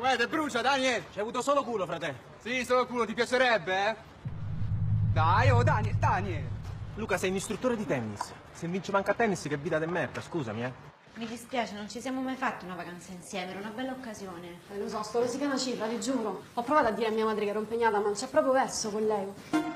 Te brucia, Daniel! C'hai avuto solo culo, frate. Sì, solo culo, ti piacerebbe, eh? Dai, oh, Daniel! Luca, sei un istruttore di tennis. Se vinci manca a tennis, che vita de merda, scusami, Mi dispiace, non ci siamo mai fatti una vacanza insieme, era una bella occasione. Lo so, sto rosicando una cifra, ti giuro. Ho provato a dire a mia madre che ero impegnata, ma non c'è proprio verso con lei.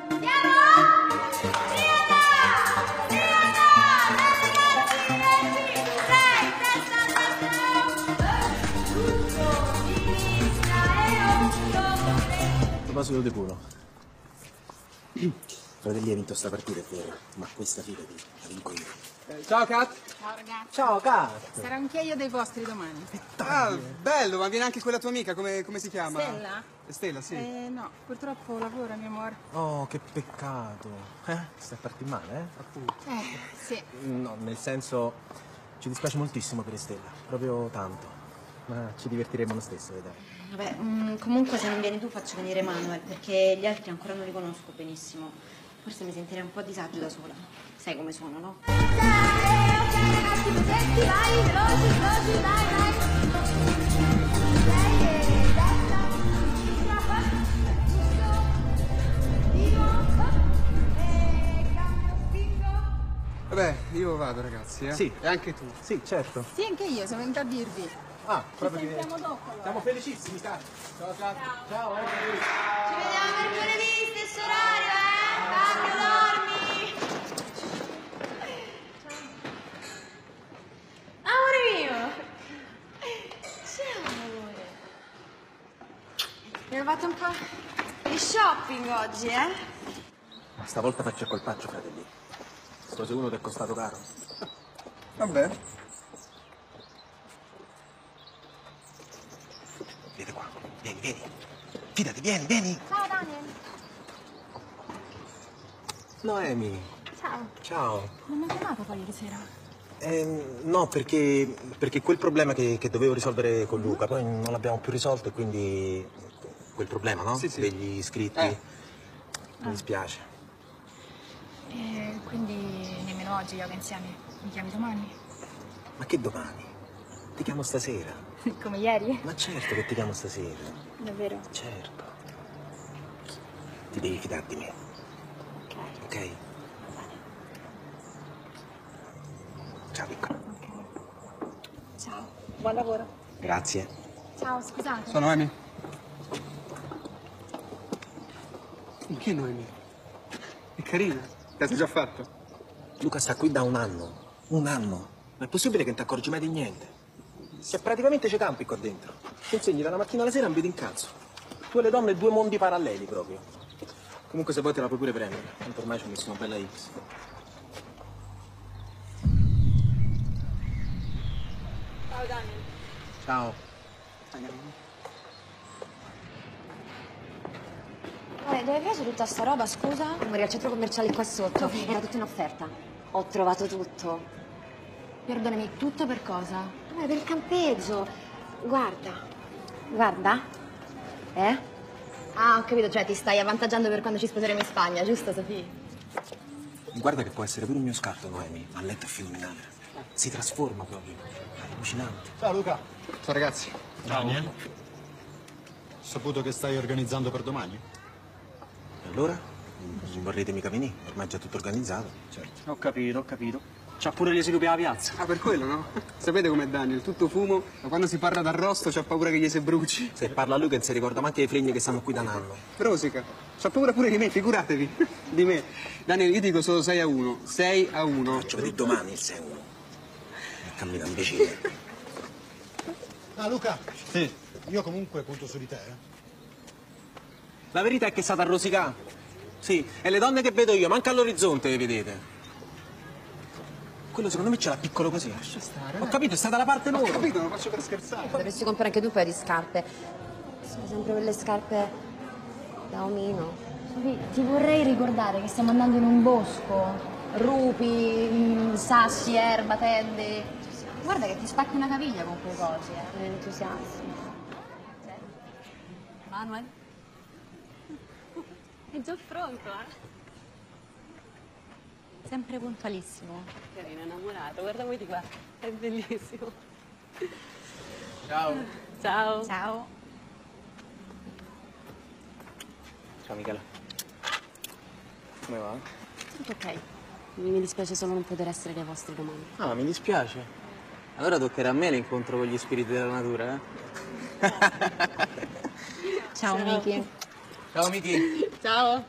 A proposito di culo. Fratelli, hai vinto sta partita, è vero, ma questa fidati, la vinco io. Ciao, Kat! Ciao ragazzi. Ciao, Kat! Sarò anche io dei vostri domani. Ah, bello, ma viene anche quella tua amica, come si chiama? Stella? Stella, sì. No, purtroppo lavora, mio amore. Oh, che peccato. Stai a farti male, Appunto. Sì. No, nel senso, ci dispiace moltissimo per Stella, proprio tanto. Ma ci divertiremo lo stesso, vedrai. Vabbè, comunque se non vieni tu faccio venire Manuel, perché gli altri ancora non li conosco benissimo. Forse mi sentirei un po' a disagio da sola. Sai come sono, no? Vabbè, io vado, ragazzi, eh? Sì. E anche tu. Sì, certo. Sì, anche io, siamo venuta a dirvi. Ah, proprio Ci sentiamo dopo, allora. Siamo felicissimi, Kat. Ciao, Kat. Ciao, Ci vediamo mercoledì, stesso orario, Vado, dormi! Amore mio! Ciao, amore! Abbiamo fatto un po' di shopping oggi, Stavolta faccio il colpaccio, fratelli. Sto uno che è costato caro. Vabbè. Vieni qua, vieni. Fidati, vieni. Ciao Daniel. Noemi. Ciao. Ciao. Non mi hai chiamato poi ieri sera? No, perché quel problema che dovevo risolvere con Luca, poi non l'abbiamo più risolto e quindi... Quel problema, no? Sì. Degli iscritti. Mi dispiace. Quindi nemmeno oggi yoga insieme. Mi chiami domani? Ma che domani? Ti chiamo stasera. Come ieri? Ma certo che ti chiamo stasera. Davvero? Certo. Ti devi fidare di me. Ok? Ciao, piccola. Ciao. Buon lavoro. Grazie. Ciao, scusate. Sono Noemi. Che Noemi? È carina. Te sei già fatto? Luca sta qui da un anno. Un anno. Ma è possibile che non ti accorgi mai di niente? Se praticamente c'è campi qua dentro. Ti insegni dalla mattina alla sera non vedi un cazzo. Tu e le donne, due mondi paralleli proprio. Comunque se vuoi te la puoi pure prendere. Tanto ormai ci ho messo una bella X. Ciao Daniel. Ciao. Dove hai preso tutta sta roba, scusa? Amore, al centro commerciale qua sotto. Era tutto in offerta. Ho trovato tutto. Perdonami, tutto per cosa? Amore, per il campeggio. Guarda. Guarda. Ah, ho capito, cioè ti stai avvantaggiando per quando ci sposeremo in Spagna, giusto, Sofì? Guarda che può essere pure un mio scarto, Noemi. A letto è fenomenale. Si trasforma proprio. È allucinante. Ciao Luca. Ciao, ragazzi. Daniel. Ho saputo che stai organizzando per domani? E allora? Non vorrete mica venire? Ormai è già tutto organizzato. Certo. Ho capito. C'ha pure gli esempi alla piazza. Ah, per quello, no? Sapete com'è Daniel? Tutto fumo, ma quando si parla d'arrosto c'ha paura che gli si bruci. Se parla lui che non si ricorda manco dei fregni che stanno qui da un anno. Rosica. C'ha paura pure di me, figuratevi. Di me. Daniel, io dico solo 6-1. 6-1. Faccio vedere domani il 6-1. Cammina imbecille. Ah Luca. Sì. Io comunque punto su di te, La verità è che è stata a rosicare. Sì, e le donne che vedo io, manca all'orizzonte, le vedete. Quello secondo me ce l'ha piccolo così. Lascia stare. Ho capito, è stata la parte Ho loro. capito, lo faccio per scherzare. Dovresti comprare anche tu un paio di scarpe. Sono sempre quelle scarpe da omino. Sofì, ti vorrei ricordare che stiamo andando in un bosco. Rupi, sassi, erba, tende. Guarda che ti spacchi una caviglia con quei cosi, Entusiasmo. Manuel? È già pronto, Sempre puntualissimo. Carino, innamorato, guarda voi di qua, è bellissimo. Ciao. Ciao. Ciao. Ciao Michela. Come va? Tutto ok. Mi dispiace solo non poter essere dei vostri domani. Ah, mi dispiace. Allora toccherà a me l'incontro con gli spiriti della natura, eh? Ciao, Miki. Ciao Miki. Ciao.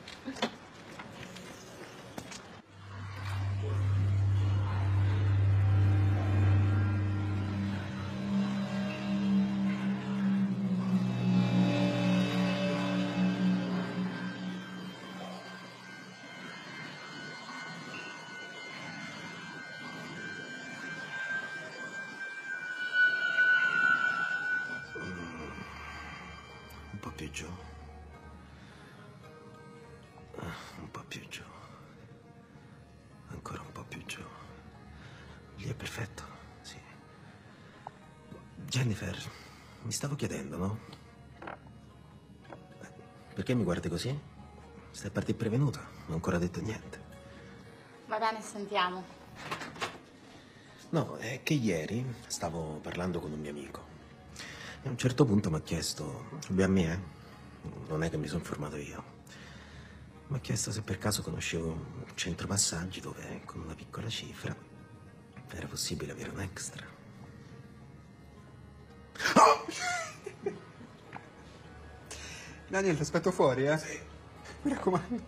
Un po' più giù. Un po' più giù. Ancora un po' più giù. Lì è perfetto, sì. Jennifer, mi stavo chiedendo, no? Perché mi guardi così? Stai per partire prevenuta, non ho ancora detto niente. Va bene, sentiamo. No, è che ieri stavo parlando con un mio amico. E a un certo punto mi ha chiesto, a me, non è che mi sono informato io. Mi ha chiesto se per caso conoscevo un centro massaggi dove con una piccola cifra era possibile avere un extra. Daniel, ti aspetto fuori, eh? Sì. Mi raccomando.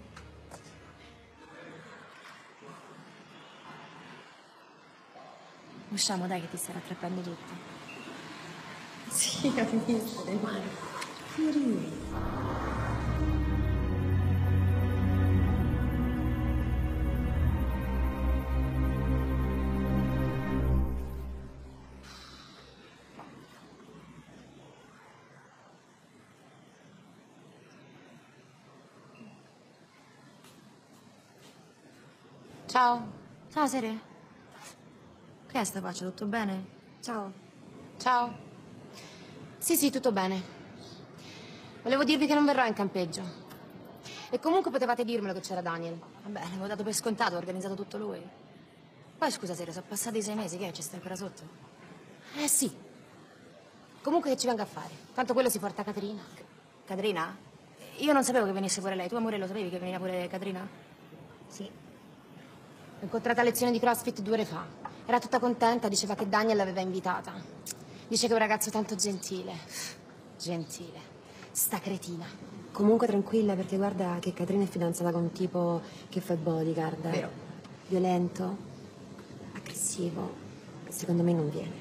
Usciamo, dai, che ti stai rattrappendo tutto. Sì, ho visto le mani. Ciao. Ciao, Sere. Che è sta faccia? Tutto bene? Ciao. Ciao. Sì, tutto bene. Volevo dirvi che non verrò in campeggio. E comunque potevate dirmelo che c'era Daniel. Vabbè, l'avevo dato per scontato, ho organizzato tutto lui. Poi scusa, Sere, sono passati 6 mesi, che ci stai ancora sotto? Sì. Comunque che ci venga a fare. Tanto quello si porta Caterina. Caterina? Io non sapevo che venisse pure lei. Tu, amore, lo sapevi che veniva pure Caterina? Sì. L'ho incontrata a lezione di CrossFit 2 ore fa. Era tutta contenta, diceva che Daniel l'aveva invitata. Dice che è un ragazzo tanto gentile. Gentile. Sta cretina. Comunque tranquilla, perché guarda che Caterina è fidanzata con un tipo che fa il bodyguard. Vero. Violento, aggressivo. Secondo me non viene.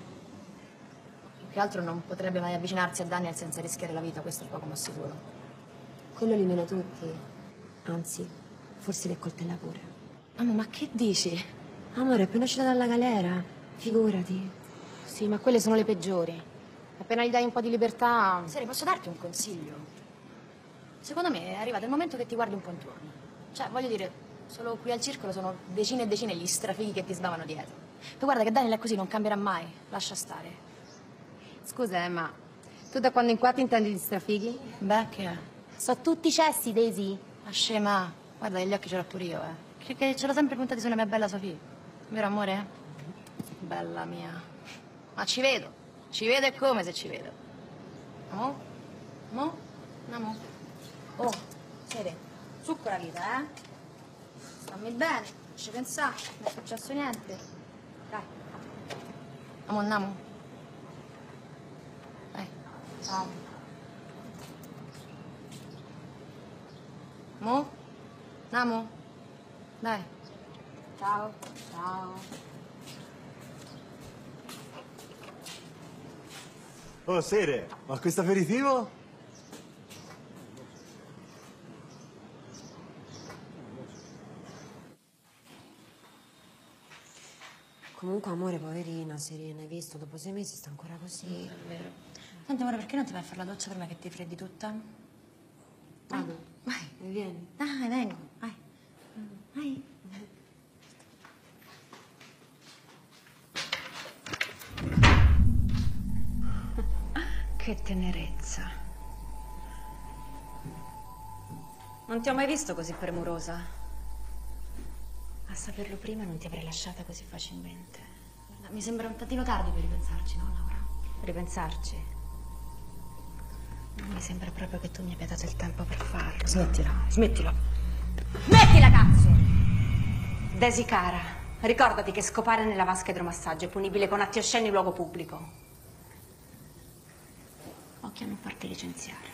Più che altro non potrebbe mai avvicinarsi a Daniel senza rischiare la vita, questo è poco ma sicuro. Quello li mena tutti. Anzi, forse li accoltella pure. Ma che dici? Amore, è appena uscita dalla galera. Figurati. Sì, ma quelle sono le peggiori. Appena gli dai un po' di libertà... Seri, posso darti un consiglio? Secondo me è arrivato il momento che ti guardi un po' intorno. Cioè, voglio dire, solo qui al circolo sono decine e decine gli strafighi che ti sbavano dietro. Tu guarda che Daniel è così, non cambierà mai. Lascia stare. Scusa, ma tu da quando in qua ti intendi di strafighi? Beh, che è? So tutti cessi, Daisy. Ma scema. Guarda che gli occhi ce l'ho pure io, Che ce l'ho sempre puntati sulla mia bella Sofì. Vero, amore? Bella mia. Ma ci vedo. Ci vedo e come se ci vedo. Amo? Amo? Amo? Oh, Sere, su con la vita, Stammi bene, non ci pensare, non è successo niente. Dai. Amo, andiamo. Dai, ciao. Mo? Andiamo? Dai. Ciao. Ciao. Oh, Sere, ma questo aperitivo? Comunque, amore, poverina, Serena, hai visto? Dopo 6 mesi sta ancora così. È vero. Senti, amore, perché non ti vai a fare la doccia prima che ti freddi tutta? Vado. Vai. Vieni. Dai, vengo. Vai. Vai. Che tenerezza. Non ti ho mai visto così premurosa. A saperlo prima non ti avrei lasciata così facilmente. Mi sembra un tantino tardi per ripensarci, no, Laura? Ripensarci? Non mi sembra proprio che tu mi abbia dato il tempo per farlo. Smettila. Smettila, cazzo! Desi cara, ricordati che scopare nella vasca idromassaggio è punibile con atti osceni in luogo pubblico. Occhio a non farti licenziare.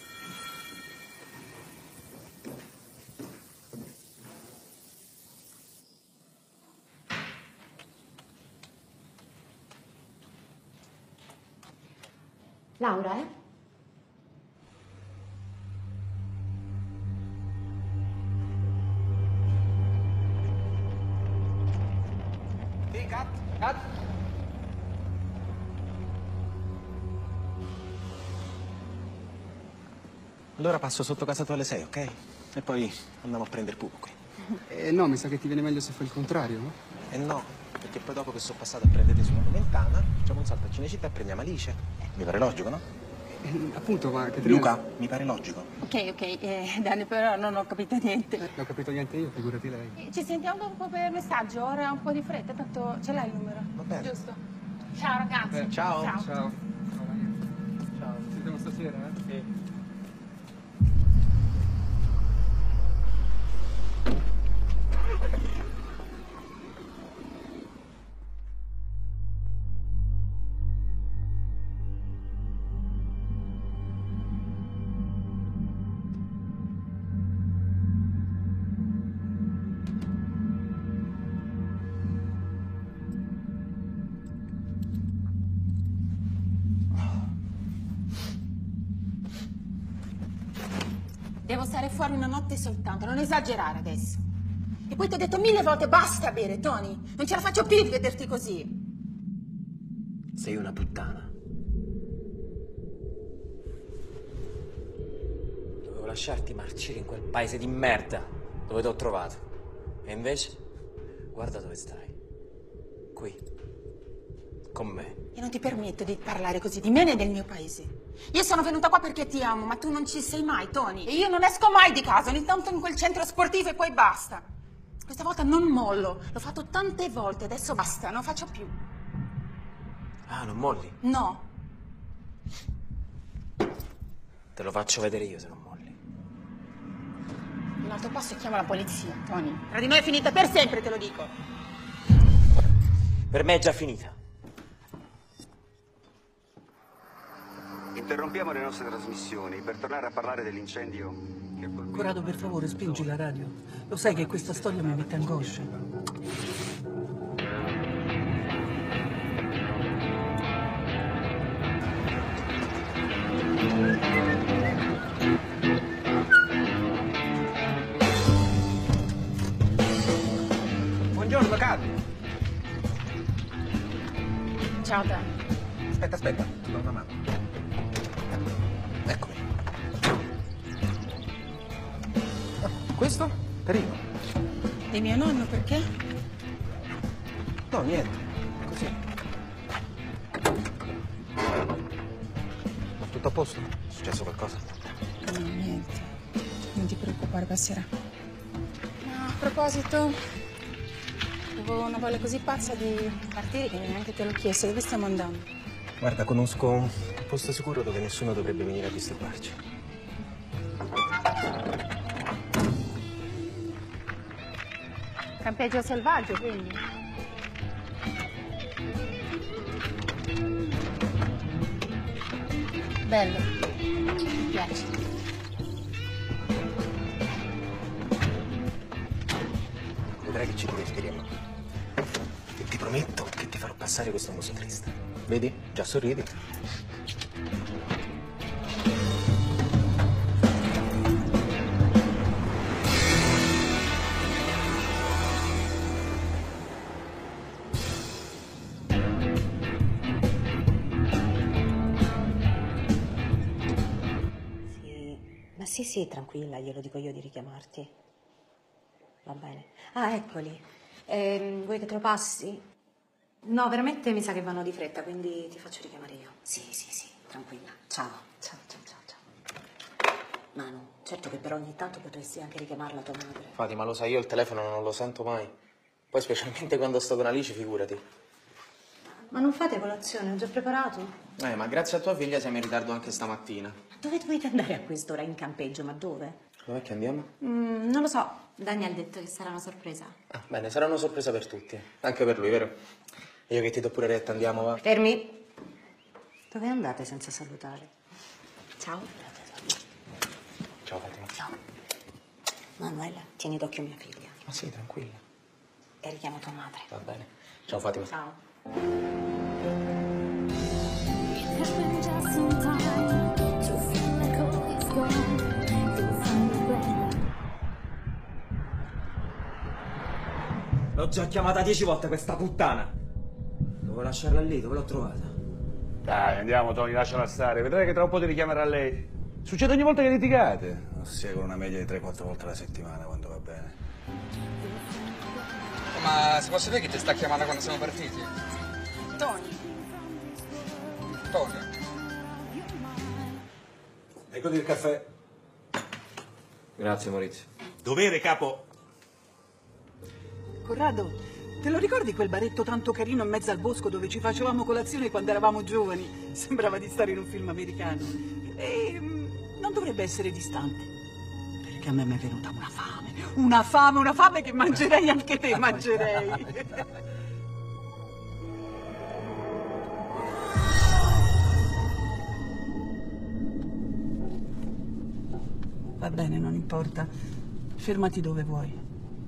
Laura, eh? Sì, cut. Allora passo sotto casa tua alle 6, ok? E poi andiamo a prendere Pupo qui. No, mi sa che ti viene meglio se fai il contrario, no? No, perché poi dopo che sono passato a prendere sulla Nomentana, facciamo un salto a Cinecittà e prendiamo Alice. Mi pare logico, no? Appunto, ma che Luca, mi pare logico. Ok, Dani, però non ho capito niente. Non ho capito niente io, figurati lei. Ci sentiamo dopo per messaggio, ora ho un po' di fretta, tanto ce l'hai il numero. Va bene. Giusto? Ciao ragazzi. Ciao. Ciao. Ciao. Ci vediamo stasera, eh? Sì. Devo stare fuori una notte soltanto, non esagerare adesso. E poi ti ho detto 1000 volte basta bere, Tony. Non ce la faccio più di vederti così. Sei una puttana. Dovevo lasciarti marcire in quel paese di merda dove ti ho trovato. E invece, guarda dove stai. Qui. Con me. E non ti permetto di parlare così di me né del mio paese. Io sono venuta qua perché ti amo, ma tu non ci sei mai, Tony. E io non esco mai di casa, ogni tanto in quel centro sportivo e poi basta. Questa volta non mollo, l'ho fatto tante volte, adesso basta, non faccio più. Ah, non molli? No. Te lo faccio vedere io se non molli. Un altro passo e chiamo la polizia, Tony. Tra di noi è finita per sempre, te lo dico. Per me è già finita. Interrompiamo le nostre trasmissioni per tornare a parlare dell'incendio che colpì... Corrado, per favore, spingi la radio. Lo sai che questa storia mi mette angoscia. Buongiorno, Cati. Ciao, Tony. Aspetta, ti do una mano. Eccomi. Questo? Carino. Di mio nonno, perché? No, niente. Così. Ma tutto a posto? È successo qualcosa? No, niente. Non ti preoccupare, passerà. Ma a proposito, avevo una voglia così pazza di partire che neanche te l'ho chiesto. Dove stiamo andando? Guarda, conosco un posto sicuro dove nessuno dovrebbe venire a disturbarci. Campeggio selvaggio, quindi. Bello. Mi piace. Vedrai che ci divertiremo. E ti prometto che ti farò passare questo muso triste. Vedi? Già sorridi. Sì, tranquilla, glielo dico io di richiamarti. Va bene. Ah, eccoli. Vuoi che te lo passi? No, veramente mi sa che vanno di fretta, quindi ti faccio richiamare io. Sì, tranquilla. Ciao. Manu, certo che però ogni tanto potresti anche richiamarla tua madre. Fatima, lo sai, io il telefono non lo sento mai. Poi specialmente quando sto con Alice, figurati. Ma non fate colazione, ho già preparato. Ma grazie a tua figlia siamo in ritardo anche stamattina. dove dovete andare a quest'ora in campeggio? Ma dove? Dov'è che andiamo? Non lo so, Dani ha detto che sarà una sorpresa. Ah, bene, sarà una sorpresa per tutti. Anche per lui, vero? Io che ti do pure retta, andiamo, va? Fermi. Dove andate senza salutare? Ciao. Ciao, Fatima. Ciao. Manuela, tieni d'occhio mia figlia. Ma sì, tranquilla. E richiamo tua madre. Va bene. Ciao, Fatima. Ciao. L'ho già chiamata 10 volte questa puttana. Devo lasciarla lì, dove l'ho trovata? Dai, andiamo, Tony, lasciala stare. Vedrai che tra un po' ti richiamerà lei. Succede ogni volta che litigate. Ossia con una media di 3-4 volte alla settimana, quando va bene. Ma si può sapere chi ti sta chiamando quando siamo partiti? Tony. Tony. Eccoti il caffè. Grazie, Maurizio. Dovere, capo. Corrado, te lo ricordi quel baretto tanto carino in mezzo al bosco dove ci facevamo colazione quando eravamo giovani? Sembrava di stare in un film americano. E non dovrebbe essere distante. Perché a me mi è venuta una fame che mangerei anche te, mangerei. Va bene, non importa. Fermati dove vuoi.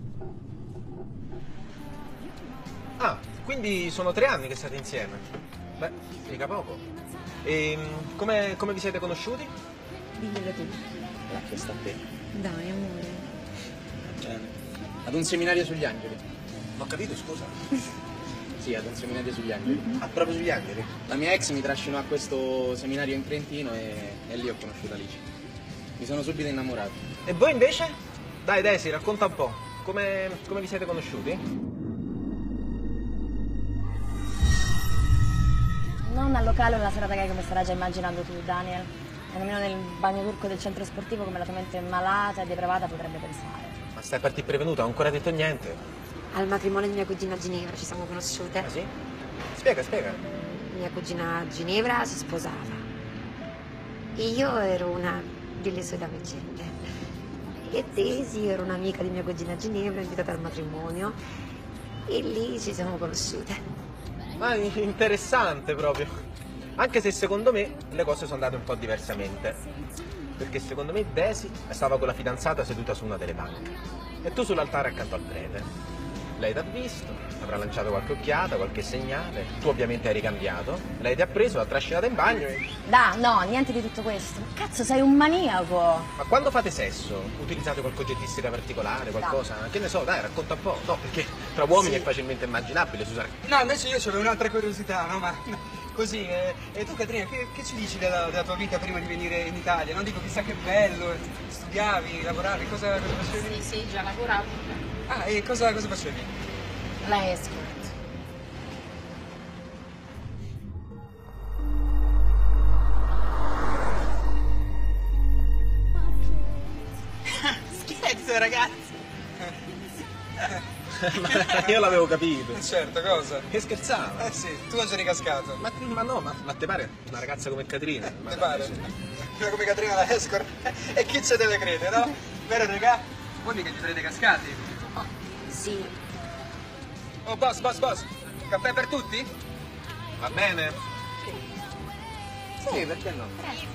Ah, quindi sono 3 anni che state insieme. Beh, mica poco. E come vi siete conosciuti? Diglielo tu. L'ha chiesto a te. Dai, amore. Ad un seminario sugli angeli. Non ho capito, scusa. Sì, ad un seminario sugli angeli. Ah, proprio sugli angeli? La mia ex mi trascinò a questo seminario in Trentino e lì ho conosciuto Alice. Mi sono subito innamorato. E voi invece? Dai, Desi, racconta un po'. Come vi siete conosciuti? Non al locale una serata gay come starai già immaginando tu, Daniel. E nemmeno nel bagno turco del centro sportivo come la tua mente malata e depravata potrebbe pensare. Ma stai partì prevenuta, non ho ancora detto niente. Al matrimonio di mia cugina a Ginevra ci siamo conosciute. Ah sì? Spiega. Mia cugina a Ginevra si sposava. Io ero una delle sue dame cieche. E Daisy era un'amica di mia cugina a Ginevra invitata al matrimonio. E lì ci siamo conosciute. Ma interessante proprio. Anche se secondo me le cose sono andate un po' diversamente. Perché secondo me Daisy stava con la fidanzata seduta su una delle banche. E tu sull'altare accanto al prete. Lei ti ha visto, avrà lanciato qualche occhiata, qualche segnale. Tu ovviamente hai ricambiato. Lei ti ha preso, l'ha trascinata in bagno e... No, niente di tutto questo. Cazzo, sei un maniaco. Ma quando fate sesso, utilizzate qualcoggettistica particolare, qualcosa? Che ne so, dai, racconta un po'. No, perché tra uomini è facilmente immaginabile si usare... No, invece io avevo un'altra curiosità, no? Ma così, e tu Caterina, che ci dici della tua vita prima di venire in Italia? Non dico chissà che bello, studiavi, lavoravi, cosa facevi? Sì, già lavoravo. Ah, e cosa facevi? Lei è escort. Scherzo, ragazzi. Ma io l'avevo capito. Certo, cosa? Che scherzava. Sì, tu non sei ricascato. Ma no, ma te pare una ragazza come Caterina? Te pare? Una come Caterina la escort? E chi ci deve credere, no? Vero, raga? Voi mica ci sarete cascati? Sì. Oh, boss, caffè per tutti? Va bene? Sì, perché no?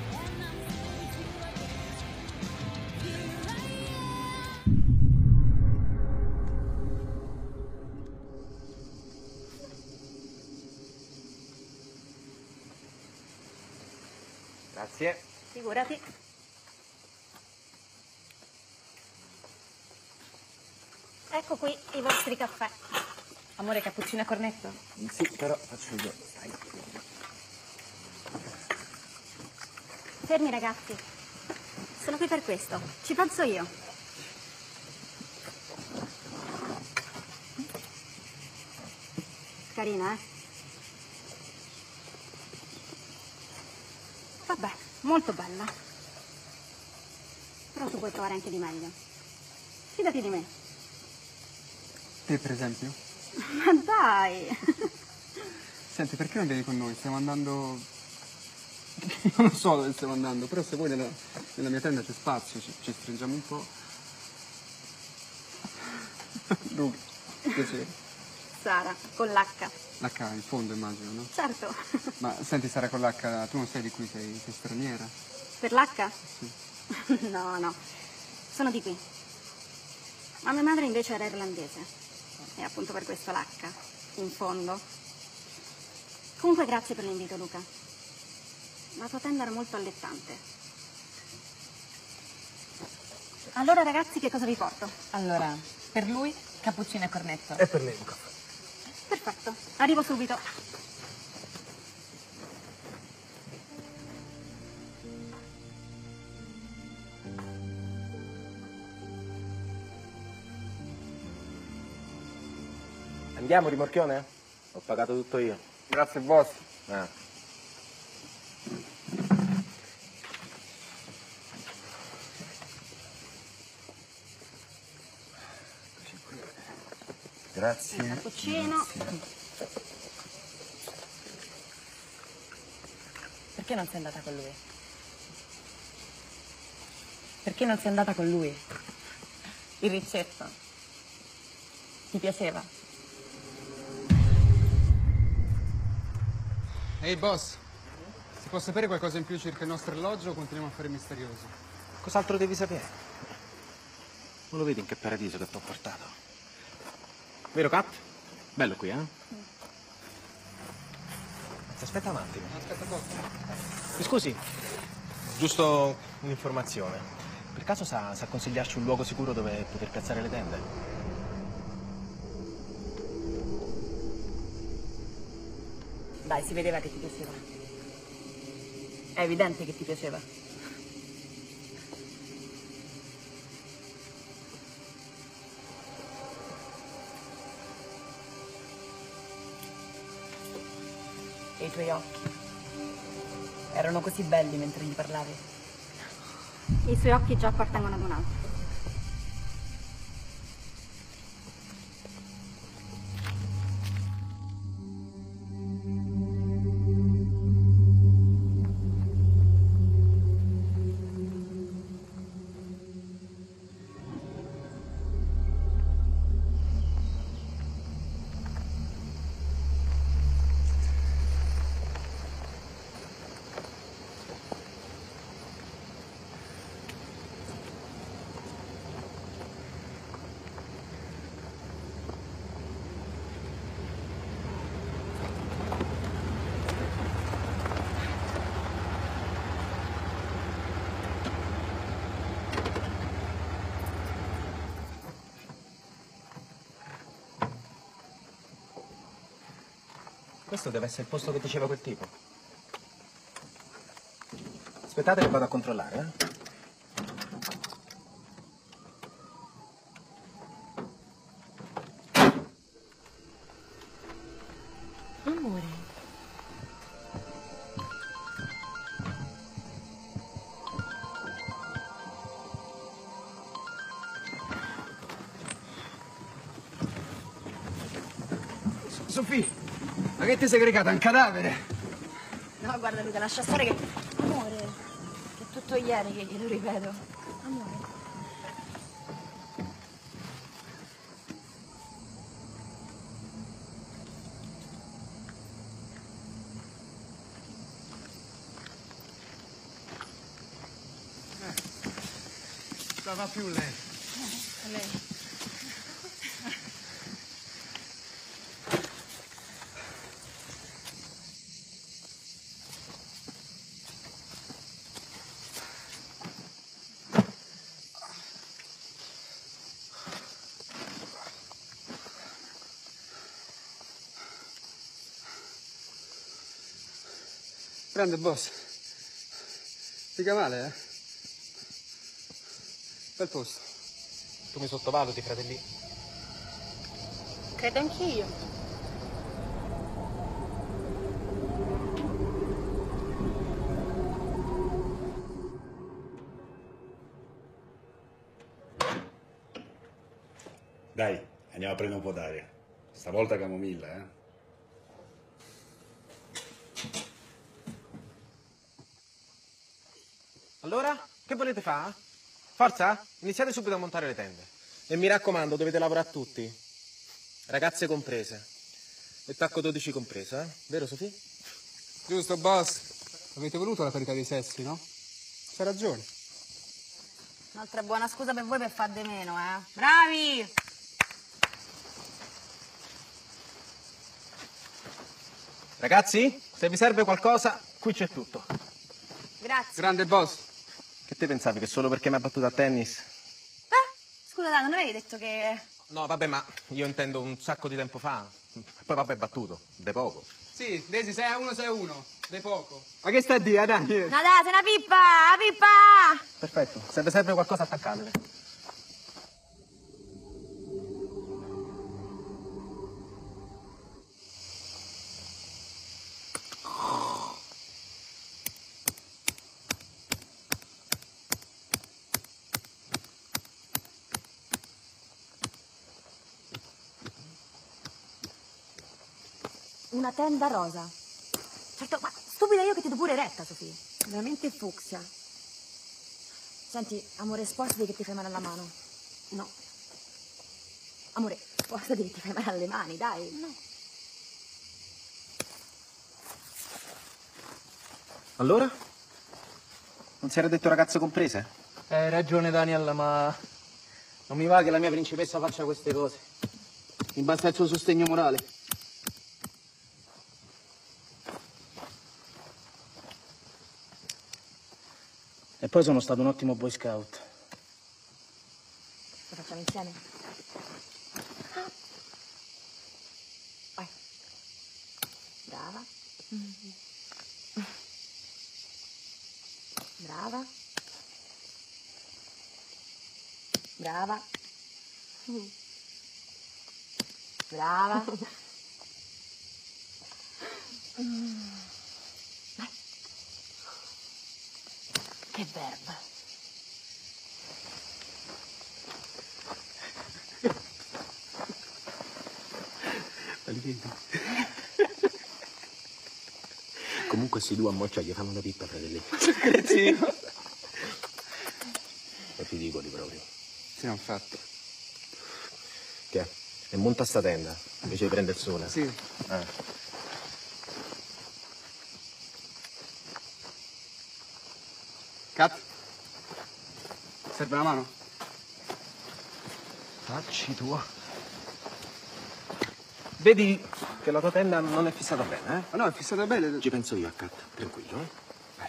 Grazie. Figurati. Ecco qui i vostri caffè. Amore, cappuccino e cornetto? Sì, però faccio io. Fermi, ragazzi. Sono qui per questo. Ci penso io. Carina, eh? Vabbè, molto bella. Però tu puoi trovare anche di meglio. Fidati di me. Te, per esempio? Ma dai! Senti, perché non vieni con noi? Stiamo andando Non lo so dove stiamo andando, però se vuoi nella mia tenda c'è spazio, ci stringiamo un po'. Luca, piacere. Sara, con l'H. L'H in fondo immagino, no? Certo. Ma senti Sara con l'H, tu non sei di qui, sei straniera? Per l'H? Sì. No, no. Sono di qui. Ma mia madre invece era irlandese. E appunto per questo l'H, in fondo. Comunque grazie per l'invito, Luca. La tua tenda era molto allettante. Allora ragazzi, che cosa vi porto? Allora, per lui cappuccino e cornetto. E per me un caffè. Perfetto, arrivo subito. Andiamo, rimorchione? Ho pagato tutto io. Grazie boss. Grazie. Cappuccino. Perché non sei andata con lui? Perché non sei andata con lui? Il ricetto. Ti piaceva? Ehi boss, si può sapere qualcosa in più circa il nostro alloggio o continuiamo a fare misteriosi? Cos'altro devi sapere? Non lo vedi in che paradiso che ti ho portato? Vero Kat? Bello qui, eh? Aspetta un attimo. Aspetta boss. Mi scusi, giusto un'informazione. Per caso sa consigliarci un luogo sicuro dove poter piazzare le tende? Dai, si vedeva che ti piaceva. È evidente che ti piaceva. E i tuoi occhi erano così belli mentre gli parlavi. I suoi occhi già appartengono ad un altro. Questo deve essere il posto che diceva quel tipo. Aspettate che vado a controllare, eh? Amore. Sofì, ma che ti sei caricata? Un cadavere? No, guarda Luca, lascia stare che... Amore, che è tutto ieri che glielo ripeto. Amore. Non va più lei. Lei. Grande boss. Mica male, eh? Bel posto. Tu mi sottovaluti, fratelli? Credo anch'io. Dai, andiamo a prendere un po' d'aria. Stavolta camomilla, eh? Allora, che volete fare? Forza? Iniziate subito a montare le tende. E mi raccomando, dovete lavorare tutti. Ragazze comprese. E tacco 12 compresa, vero Sofì? Giusto, boss. Avete voluto la parità dei sessi, no? C'ha ragione. Un'altra buona scusa per voi per far di meno, eh? Bravi! Ragazzi, se vi serve qualcosa, qui c'è tutto. Grazie. Grande boss. Che te pensavi che solo perché mi ha battuto a tennis? Scusa, dai, non avevi detto che... No, vabbè, ma io intendo un sacco di tempo fa. Poi vabbè, battuto, de poco. Sì, Daisy, 6-1, de poco. Ma che sta a dire, dai? No, dai, sei una pippa! La pippa! Perfetto, se vi serve qualcosa attaccatele. Una tenda rosa. Certo, ma stupida io che ti do pure retta, Sofì. Veramente fucsia. Senti, amore, spostati che ti fai male alla mano. No. Amore, spostati che ti fai male alle mani, dai. No. Allora? Non si era detto ragazze comprese? Hai ragione, Daniel, ma non mi va che la mia principessa faccia queste cose. Mi basta il suo sostegno morale. E poi sono stato un ottimo boy scout. Lo facciamo insieme? Vai. Brava. Brava. Brava. Brava. Che verba. Comunque si due a moccia gli fanno una pippa, fratelli. Cretino. Non ti dico di proprio. Sì, non fatto. Che è? E monta sta tenda, invece di prendere il sole. Sì. Cat? Serve una mano? Facci tua. Vedi che la tua tenda non è fissata bene, eh? Ma no, è fissata bene. Ci penso io a Cat, tranquillo, eh? Vai.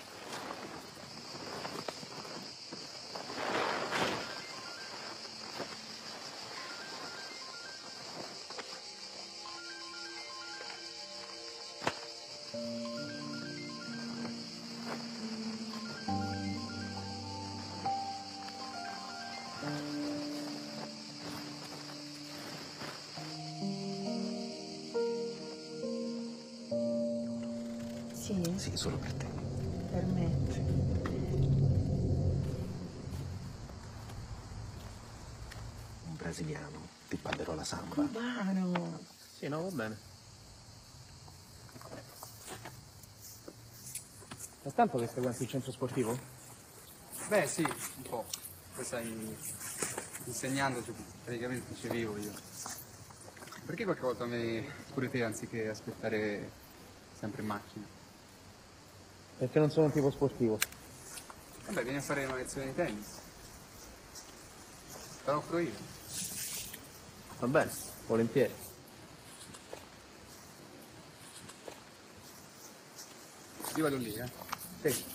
Sì? Sì, solo per te. Per me. Un brasiliano, ti ballerò la samba. Cubano. Sì, no, va bene. È tanto che frequenti il centro sportivo? Beh, sì, un po'. Poi stai insegnando, cioè, praticamente ci vivo io. Perché qualche volta me pure te, anziché aspettare sempre in macchina? Perché non sono un tipo sportivo. Vabbè, vieni a fare una lezione di tennis. Te lo offro io. Va bene, volentieri. Io vado lì, eh? Sì.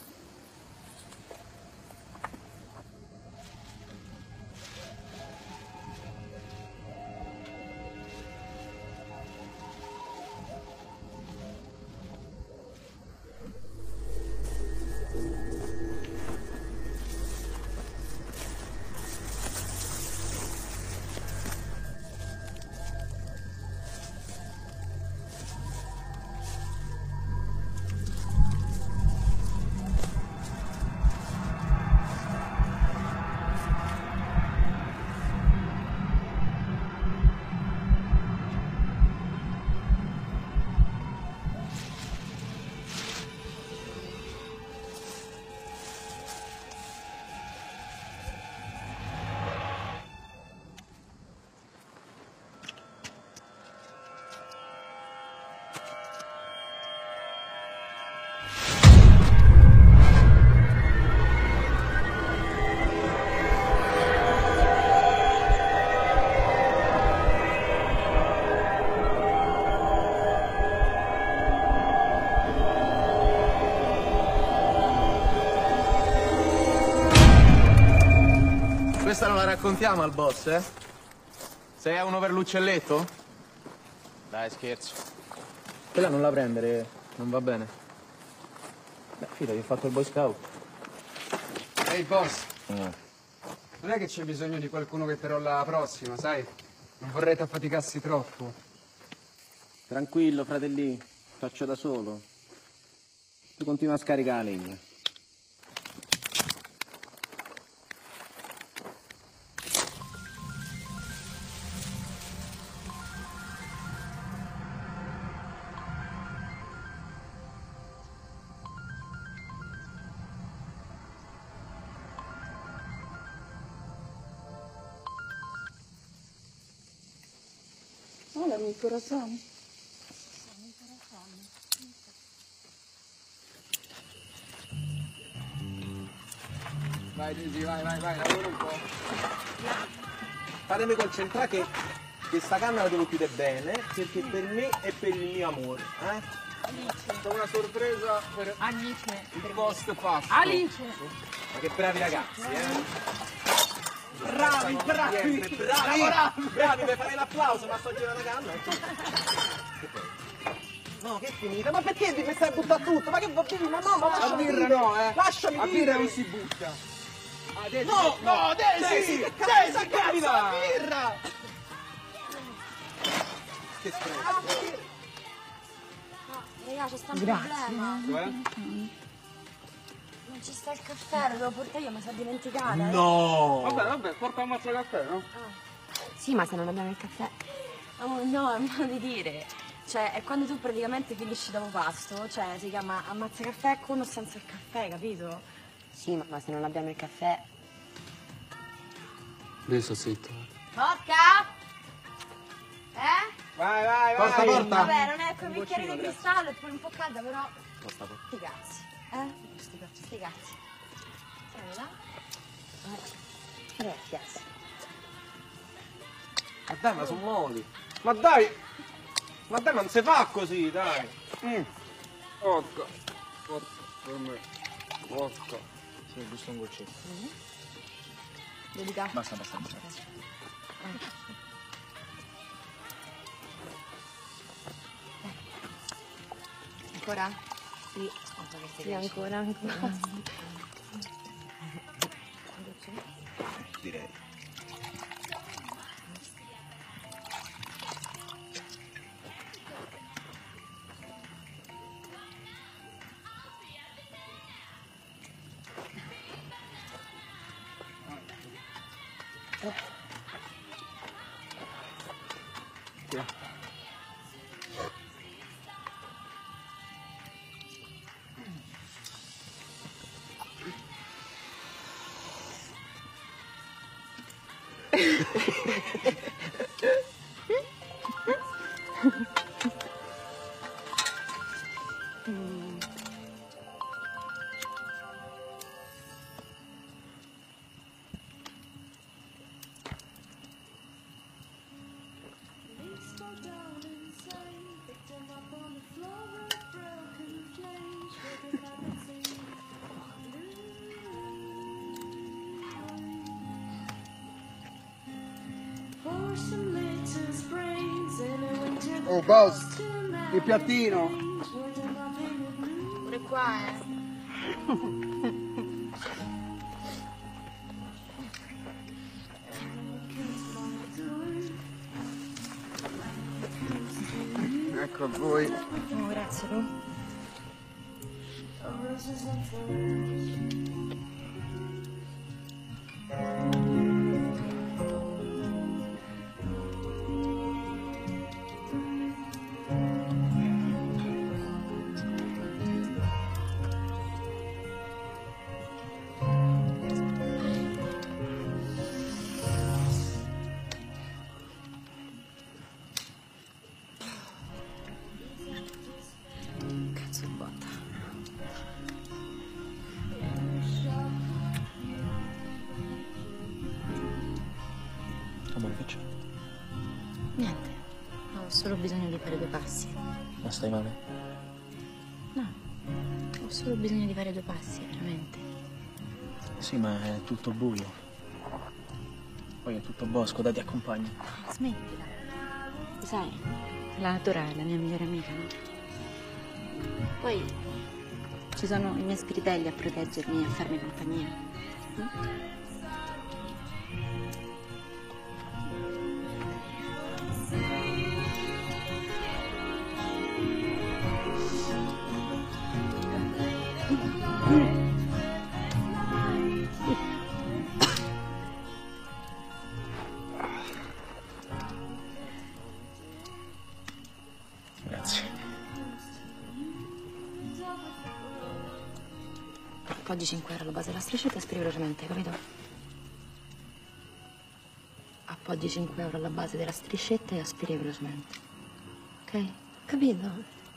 raccontiamo al boss, eh? Sei a uno per l'uccelletto? Dai, scherzo. Quella non la prendere, non va bene. Beh, fidati, ho fatto il Boy Scout. Ehi, boss. Non è che c'è bisogno di qualcuno che te rolla la prossima, sai? Non vorrei ti affaticassi troppo. Tranquillo, fratelli, faccio da solo. Tu continua a scaricare la legna. Hola, mi corazón. Vai, Gigi, vai, lavora un po'. Fatemi concentrare che questa canna la devo chiudere bene, perché per me e per il mio amore, eh? C'è una sorpresa per Alice. il post fatto. Alice. Ma che bravi ragazzi, Bravi, bravi, bravi, per fare l'applauso, ma sto girando la canna. No, che è finita? Ma perché mi stai a buttare tutto? Ma che va bene? Ma no, ma A lasciami birra dire. no, Lasciami a dire. birra non si butta. No, Daisy, che cazzo, la birra! Che spreco. Raga, c'è sta un Grazie. problema. Cioè? Non ci sta il caffè, lo devo portare io, mi sono dimenticata. No! Vabbè, porta un mazzo caffè, no? Sì, ma se non abbiamo il caffè. Oh, no, è un modo di dire. Cioè, è quando tu praticamente finisci dopo pasto, cioè si chiama ammazza caffè con o senza il caffè, capito? Sì, ma se non abbiamo il caffè. Adesso zitto. Vodka? Vai. Porta. Vabbè, non è quel bicchiere di cristallo, è poi un po' calda, però. Sti cazzi. Sti cazzi. Tieni là. Grazie. Ma dai, ma sono moli. Ma dai, ma non si fa così, dai. Vodka. Per me. Vodka. Sì, giusto un goccetto. Dedica. Basta. Ancora? Sì. Sì, ancora. Direi. Oh, boss, il piattino. Pure qua, Ecco a voi. Oh, grazie, tu. Cazzo di botta. Come faccio? Niente. Ho solo bisogno di fare due passi. Ma stai male? No. Ho solo bisogno di fare due passi, veramente. Sì, ma è tutto buio. Poi è tutto bosco, dai, ti accompagno. Smettila. Sai, la Dora è la mia migliore amica, no? Poi ci sono i miei spiritelli a proteggermi e a farmi compagnia. Grazie. Appoggi 5 euro alla base della striscetta e aspiri velocemente, capito? Appoggi 5 euro alla base della striscetta e aspiri velocemente. Ok? Capito?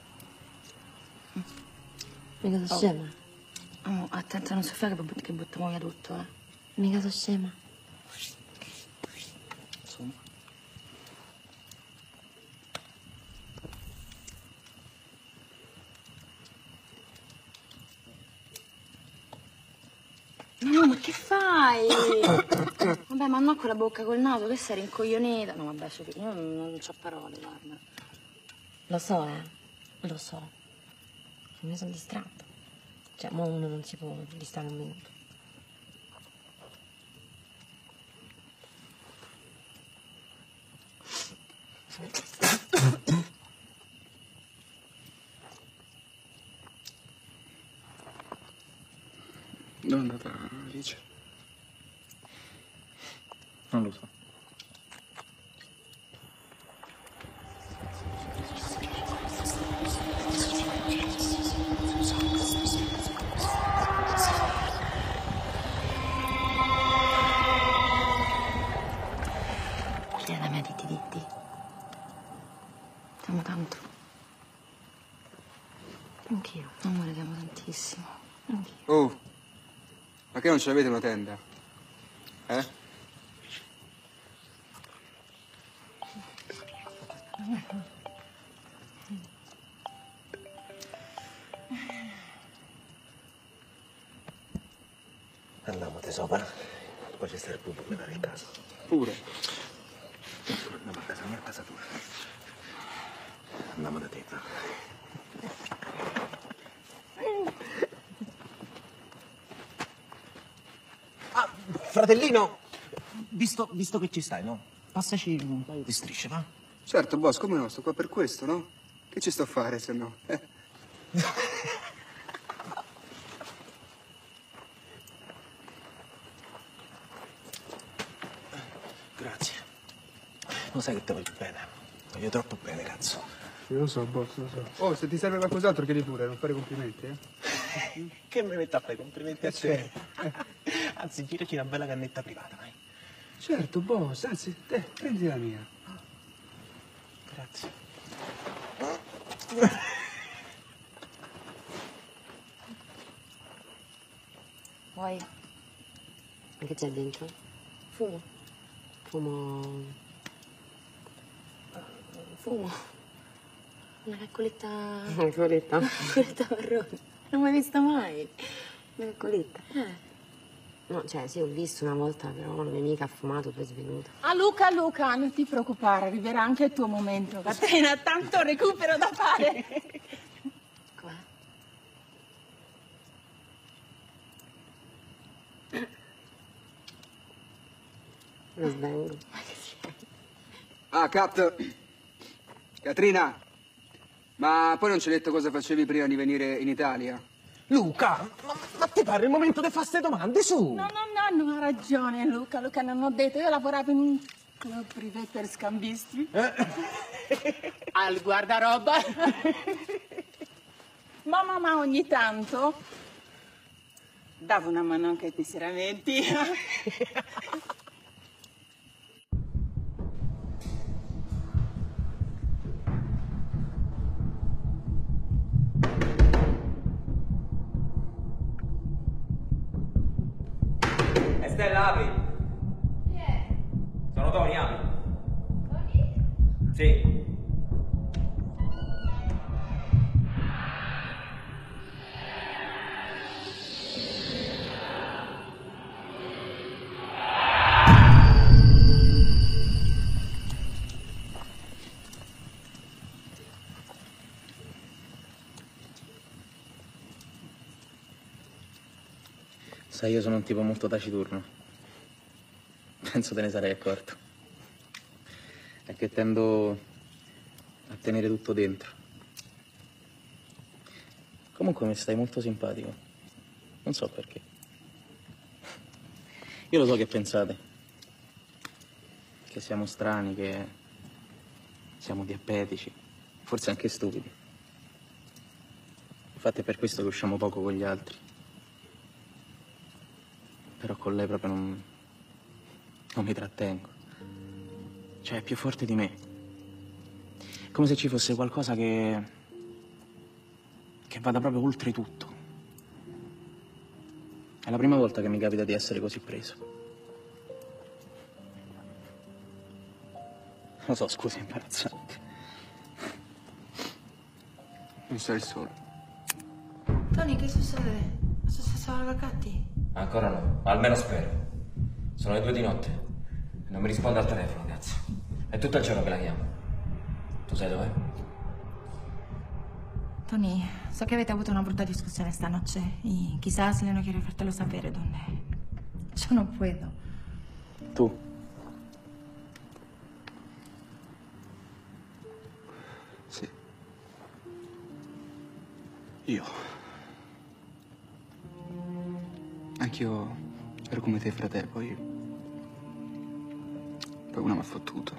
Mica sono scema. Oh, attenta, non soffiare che buttiamo via tutto, eh. Mica sono scema. Insomma. No, ma che fai? Vabbè, ma no con la bocca col naso, che sei rincoglionita. No, vabbè, io non c'ho parole, guarda. Lo so, lo so. Mi sono distratta. Cioè, mo uno non si può distrarre un minuto. Dove è andata Alice? Non lo so. Chi è da me ditti? T'amo tanto. Anch'io. Amore, t'amo tantissimo. Anch'io. Oh, ma che non ce l'avete una tenda? Eh? Andiamo tesoro, poi c'è sta il pupo per dare il caso. Pure. Andiamo a casa tua. Andiamo da te. Ah, fratellino, visto che ci stai, no? Passaci un paio di strisce, va? Certo, boss, come no? Sto qua per questo, no? Che ci sto a fare, se no? Grazie. Lo sai che te voglio bene. Voglio troppo bene, cazzo. Io lo so, boss, lo so. Oh, se ti serve qualcos'altro chiedi pure, non fare complimenti, eh? Che mi metta a fare complimenti a te? Anzi, giraci una bella cannetta privata, vai. Certo, boss, anzi, te, prendi la mia. Grazie. Vuoi? Che c'è dentro? Fumo. Fumo. Una calcoletta. Calcoletta? Calcoletta marrone. Non l'hai vista mai. Una calcoletta. No, cioè, sì, ho visto una volta, però una mia amica ha fumato, poi è svenuta. Ah, Luca, non ti preoccupare, arriverà anche il tuo momento. Caterina, tanto recupero da fare. Com'è? Non svengo. Ah, Cap. Catrina, ma poi non ci hai detto cosa facevi prima di venire in Italia? Luca, ma ti pare il momento di fare queste domande, su? No, ha ragione, Luca, non ho detto, io lavoravo in un club privé per scambisti. Al guardaroba. Ma ogni tanto davo una mano anche ai tesseramenti. Stella, apri. Chi è? Sono Tony, apri. Tony? Sì. Sai, io sono un tipo molto taciturno. Penso te ne sarei accorto. È che tendo a tenere tutto dentro. Comunque mi stai molto simpatico. Non so perché. Io lo so che pensate. Che siamo strani, che siamo diabetici. Forse anche stupidi. Infatti è per questo che usciamo poco con gli altri. Però con lei proprio non mi trattengo. Cioè, è più forte di me. Come se ci fosse qualcosa che vada proprio oltre tutto. È la prima volta che mi capita di essere così preso. Lo so, scusa, è imbarazzante. Non sei il solo. Tony, che succede? È successo alla Gatti? Ancora no, almeno spero. Sono le 2 di notte. Non mi risponde al telefono, cazzo. È tutto il giorno che la chiamo. Tu sai dov'è? Tony, so che avete avuto una brutta discussione stanotte y quizás lei non quiere fartelo sapere dónde. Yo no puedo. Tu? Sì. Io. Anch'io ero come te, frate, poi una mi ha fottuto.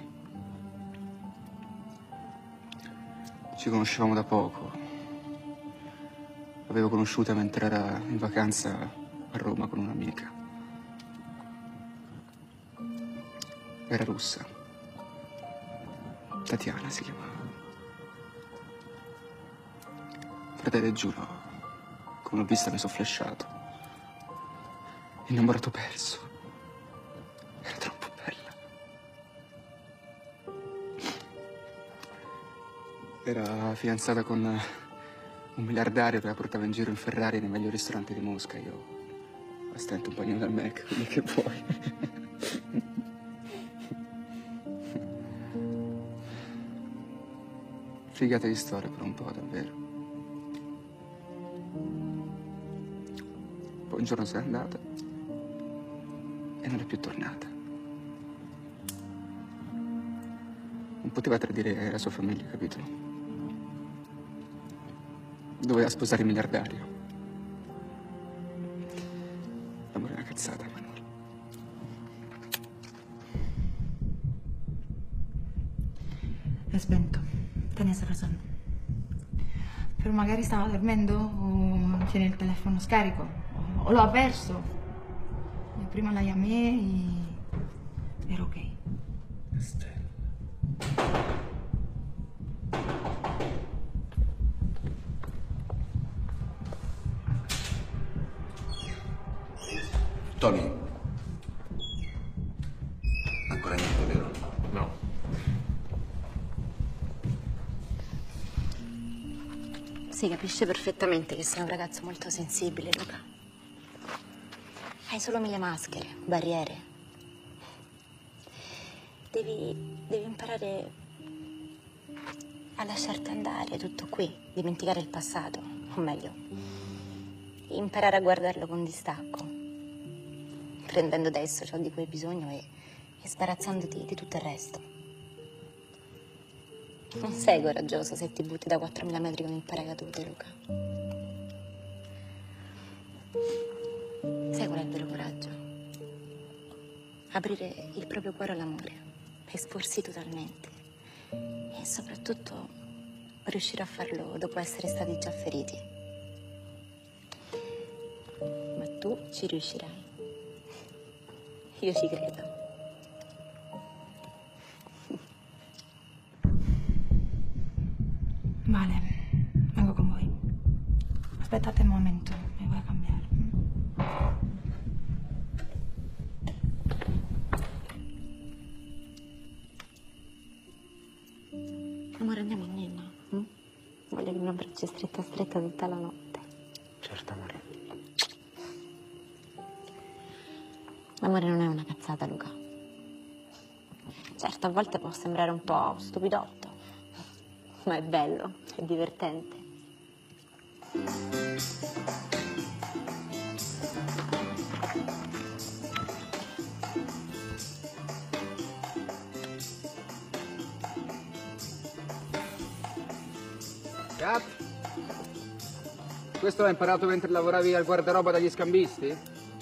Ci conoscevamo da poco. L'avevo conosciuta mentre era in vacanza a Roma con un'amica. Era russa. Tatiana si chiamava. Fratello, giuro, come l'ho vista mi sono flashato. Innamorato perso. Era troppo bella. Era fidanzata con un miliardario che la portava in giro in Ferrari nei meglio ristoranti di Mosca. Io a stento un panino dal Mac, quelli che vuoi. Figata di storia per un po', davvero. Poi un giorno se n'è andata e non è più tornata. Non poteva tradire la sua famiglia, capito? Doveva sposare il miliardario. L'amore è una cazzata, Manuel. Es Bento, tenés razón. Pero magari stava dormendo o tiene il telefono scarico o lo ha perso. E prima la chiamé e era ok. Tony, ancora niente, vero? No. Si capisce perfettamente che sei un ragazzo molto sensibile, Luca. Hai solo 1000 maschere, barriere. Devi imparare a lasciarti andare, tutto qui, dimenticare il passato, o meglio, imparare a guardarlo con distacco, prendendo da esso ciò di cui hai bisogno e sbarazzandoti di tutto il resto. Non sei coraggioso se ti butti da 4000 metri con il paracadute, Luca. Sai qual è il vero coraggio? Aprire il proprio cuore all'amore, esporsi totalmente e soprattutto riuscire a farlo dopo essere stati già feriti. Ma tu ci riuscirai. Io ci credo. Vale, vengo con voi. Aspettate un momento, mi voy a cambiare. Amore, andiamo in Nenna. Voglio che mi abbracci stretta stretta tutta la notte. Certo, amore. L'amore non è una cazzata, Luca. Certo, a volte può sembrare un po' stupidotto, ma è bello, è divertente. Cap. Questo l'hai imparato mentre lavoravi al guardaroba dagli scambisti?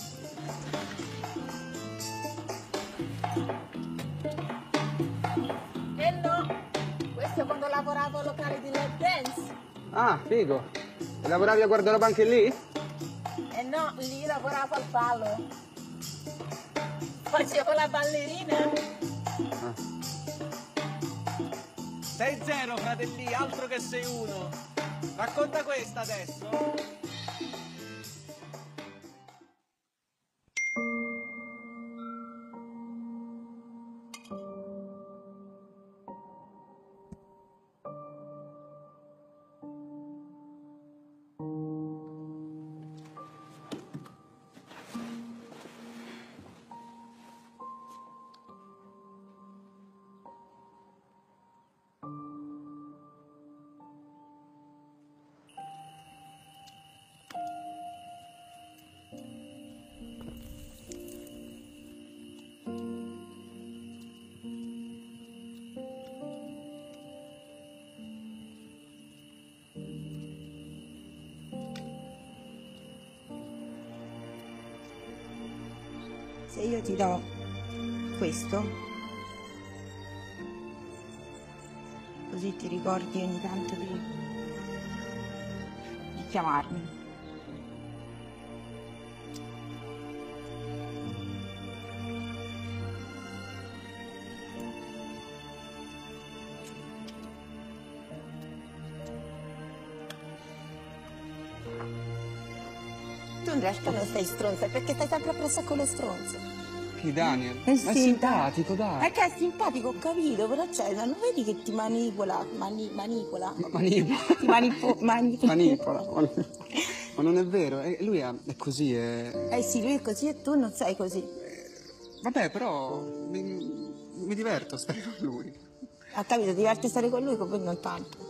No, questo è quando lavoravo al locale di lap dance. Ah, figo. E lavoravi a guardaroba anche lì? No, lì lavoravo al ballo. Facevo la ballerina. 6-0, fratelli, altro che 6-1. Racconta questa adesso. Se io ti do questo, così ti ricordi ogni tanto di chiamarmi. Tu in realtà non stai stronza, perché stai sempre appresso con le stronze. Chi, Daniel? Sì, Ma è simpatico, dai. È che è simpatico, ho capito, però cioè, non vedi che ti manipola, manipola? Manipola. Ma non è vero, lui è così, è... sì, lui è così e tu non sei così. Vabbè, però mi diverto stare con lui. Ha capito, ti diverti stare con lui, con me non tanto.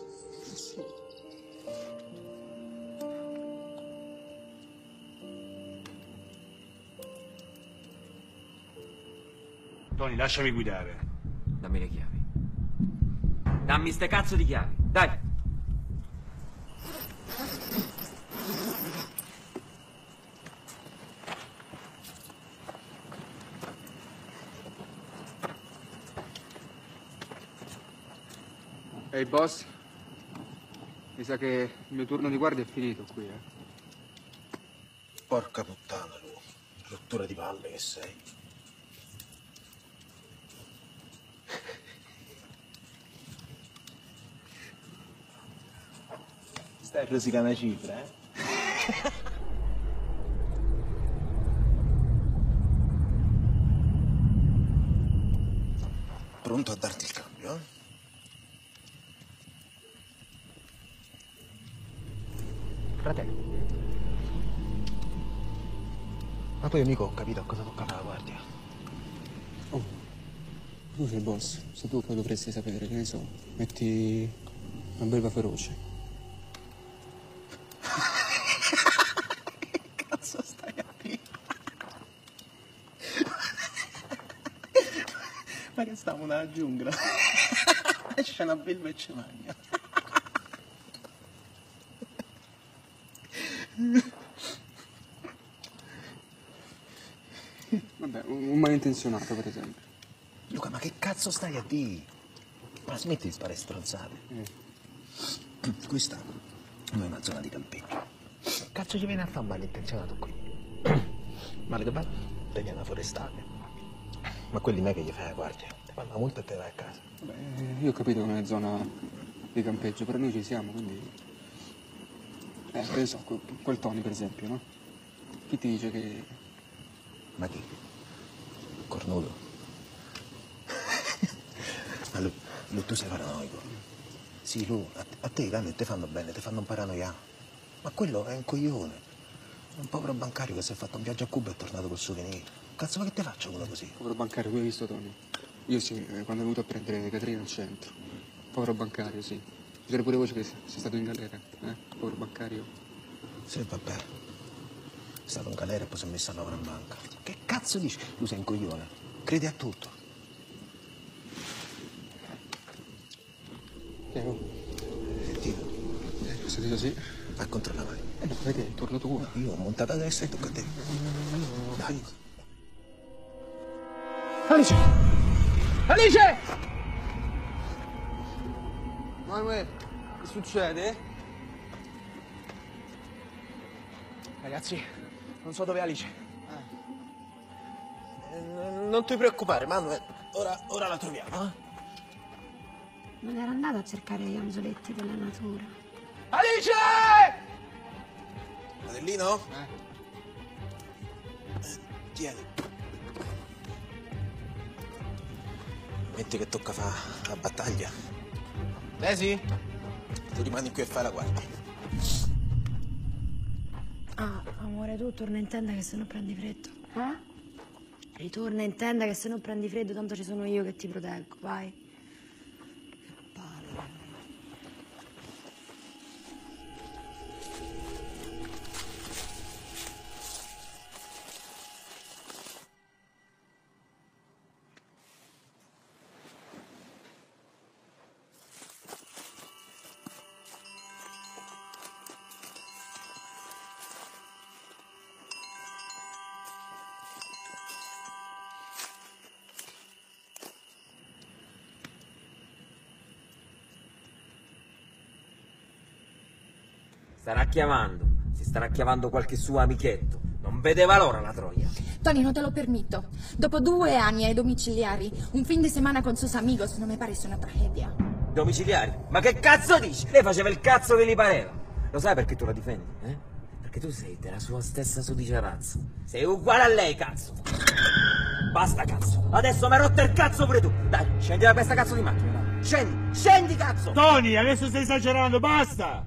Tony, lasciami guidare. Dammi le chiavi. Dammi ste cazzo di chiavi, dai! Ehi, boss. Mi sa che il mio turno di guardia è finito qui, Porca puttana, Lu. Rottura di palle che sei. Stai rosicando una cifra, Pronto a darti il cambio, Fratello. Ma poi io mica ho capito a cosa tocca fare la guardia. Oh, tu sei il boss, se tu poi dovresti sapere, che ne so, metti una belva feroce. Che cazzo stai a dire? Ma che stiamo nella giungla? Esce una belva e ci mangia. Vabbè, un malintenzionato, per esempio. Luca, ma che cazzo stai a dire? Ma smetti di sparare stronzate. Questa non è una zona di campeggio. Cazzo ci viene a fare un malintenzionato qui? Male che vada, te viene una forestale. Ma quelli non è che gli fai la guardia. Ti fanno la multa e te vai a casa. Beh, io ho capito che non è zona di campeggio, però noi ci siamo, quindi... che ne so, quel Tony, per esempio, no? Chi ti dice che... Ma chi? Cornuto. Ma Lu, tu sei paranoico. Sì, Lu, a te i cani ti fanno bene, ti fanno un paranoia. Ma quello è un coglione. Un povero bancario che si è fatto un viaggio a Cuba e è tornato col souvenir. Cazzo, ma che te faccio uno così? Povero bancario, tu hai visto Tony? Io sì, quando è venuto a prendere Caterina al centro. Povero bancario, sì. C'era pure voce che sei stato in galera, povero bancario. Sì, vabbè. È stato in galera e poi si è messo a lavorare in banca. Che cazzo dici? Tu sei un coglione. Credi a tutto. Diego. Dico. Se dice sì. Va contro la mano. No, vedi, torno tu. Io ho montato a destra e tocca a te. Dai. Alice! Alice! Manuel, che succede? Ragazzi, non so dove è Alice. Non ti preoccupare, Manuel. Ora la troviamo, eh? Non era andata a cercare gli angioletti della natura. Alice! Fratellino? Tieni. Metti che tocca fa la battaglia. Daisy? Tu rimani qui e fai la guardia. Ah, amore, tu torna in tenda che se no prendi freddo. Ritorna in tenda che se no prendi freddo, tanto ci sono io che ti proteggo, vai. Si starà chiamando qualche suo amichetto. Non vedeva l'ora la troia. Tony, non te lo permetto. Dopo 2 anni ai domiciliari, un fin di settimana con sus amigos non mi pare sia una tragedia. Domiciliari? Ma che cazzo dici? Lei faceva il cazzo che gli pareva. Lo sai perché tu la difendi, eh? Perché tu sei della sua stessa sudicia razza. Sei uguale a lei, cazzo. Basta, cazzo. Adesso mi hai rotto il cazzo pure tu. Dai, scendi da questa cazzo di macchina. Dai. Scendi, cazzo. Tony, adesso stai esagerando, basta.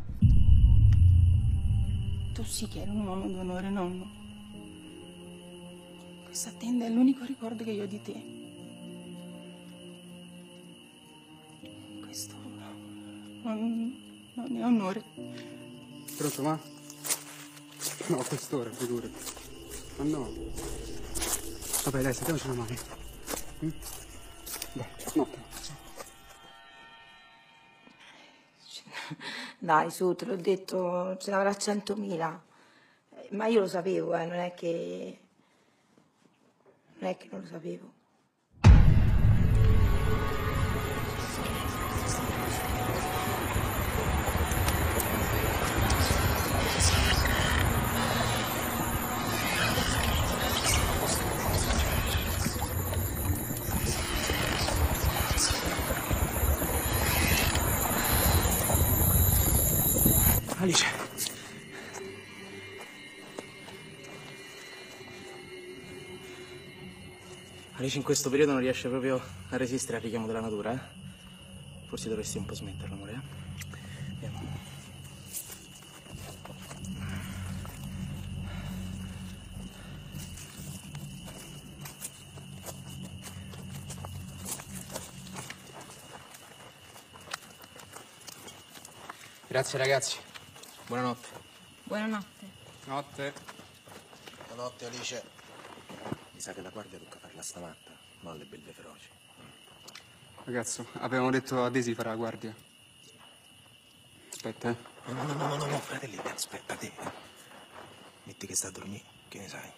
Tu sì che eri un uomo d'onore, nonno. Questa tenda è l'unico ricordo che io ho di te. Questo non è onore. Pronto, ma? No, a quest'ora, figurati. Ma no. Vabbè, dai, sentiamoci una mano. Dai, notte. Dai, su, te l'ho detto, ce n'avrà 100.000. Ma io lo sapevo, non è che non lo sapevo. Alice. Alice in questo periodo non riesce proprio a resistere al richiamo della natura, eh? Forse dovresti un po' smetterlo, amore, eh? Andiamo. Grazie ragazzi. Buonanotte. Buonanotte. Notte. Buonanotte, Alice. Mi sa che la guardia tocca farla stamatta, ma alle belve feroci. Ragazzo, avevamo detto a Daisy di fare la guardia. Aspetta, eh. No, fratelli, aspetta te. Metti che sta a dormire, che ne sai?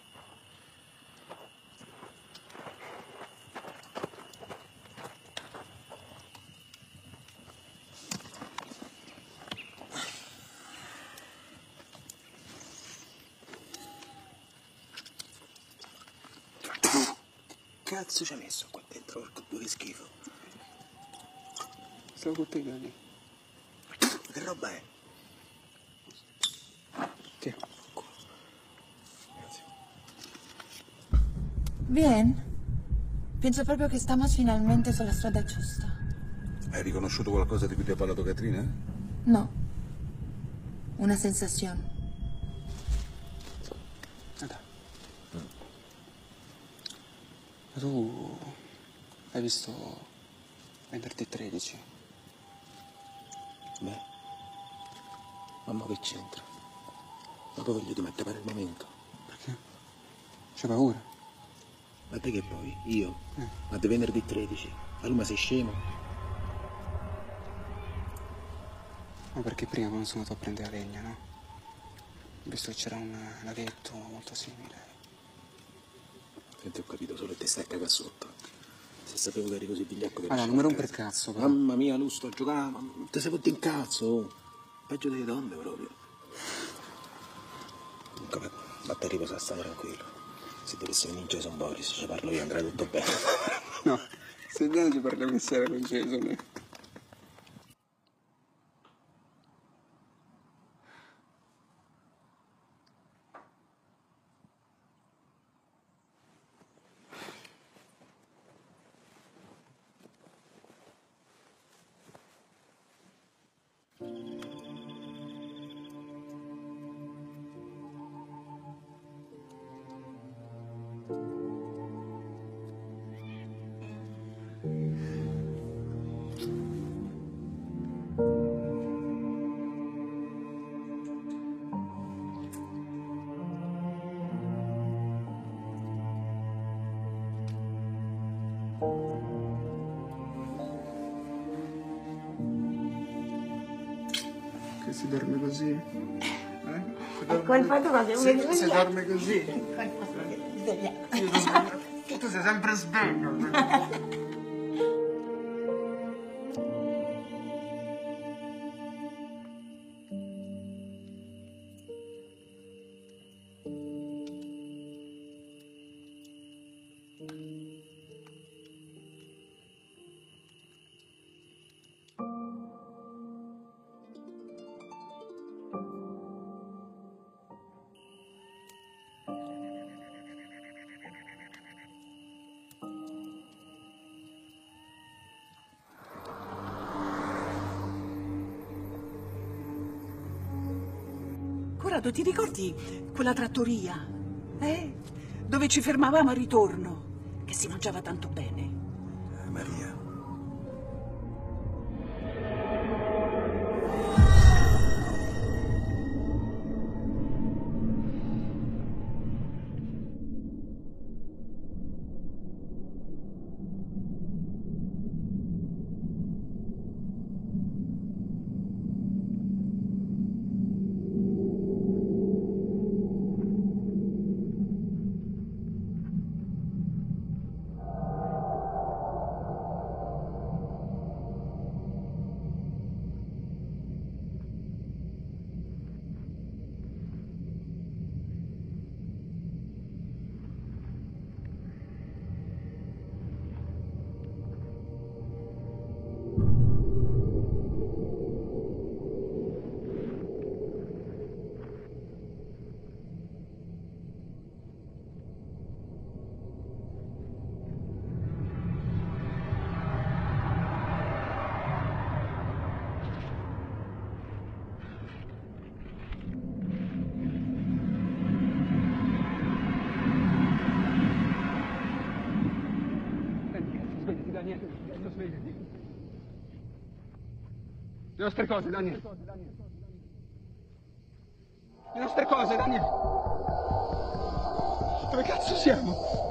Cazzo ci hai messo qua dentro, porco due, che schifo. Stavo con te, Dani. Che roba è? Che? Bien. Penso proprio che stiamo finalmente sulla strada giusta. Hai riconosciuto qualcosa di cui ti ha parlato Katrina? No. Una sensazione. Ma tu hai visto venerdì 13? Beh, mamma che c'entra? Ma poi voglio di mettere per il momento. Perché? C'hai paura? Ma te che poi? Io? Ma di venerdì 13? Ma tu ma sei scemo? No, perché prima quando sono andato a prendere la legna, no? Ho visto che c'era un laghetto molto simile. Senti, ho capito, solo che te stai a cagare sotto. Se sapevo che eri così vigliacco che... Allora, non mi rompere il cazzo, però. Mamma mia, Lu, sto a giocare, ma te sei fatto in cazzo. Peggio delle donne, proprio. Comunque, vattene a riposare, stai tranquillo. Se dovesse venire Jason Boris, ci parlo io, andrà tutto bene. No, se viene ci parliamo insieme con Jason. Che si dorme così? Ecco il fatto che si dorme così. Tu sei sempre sveglio. Corrado, ti ricordi quella trattoria? Dove ci fermavamo al ritorno? Che si mangiava tanto bene. Maria. Le nostre cose, Daniel. Le nostre cose, Daniel. Dove cazzo siamo?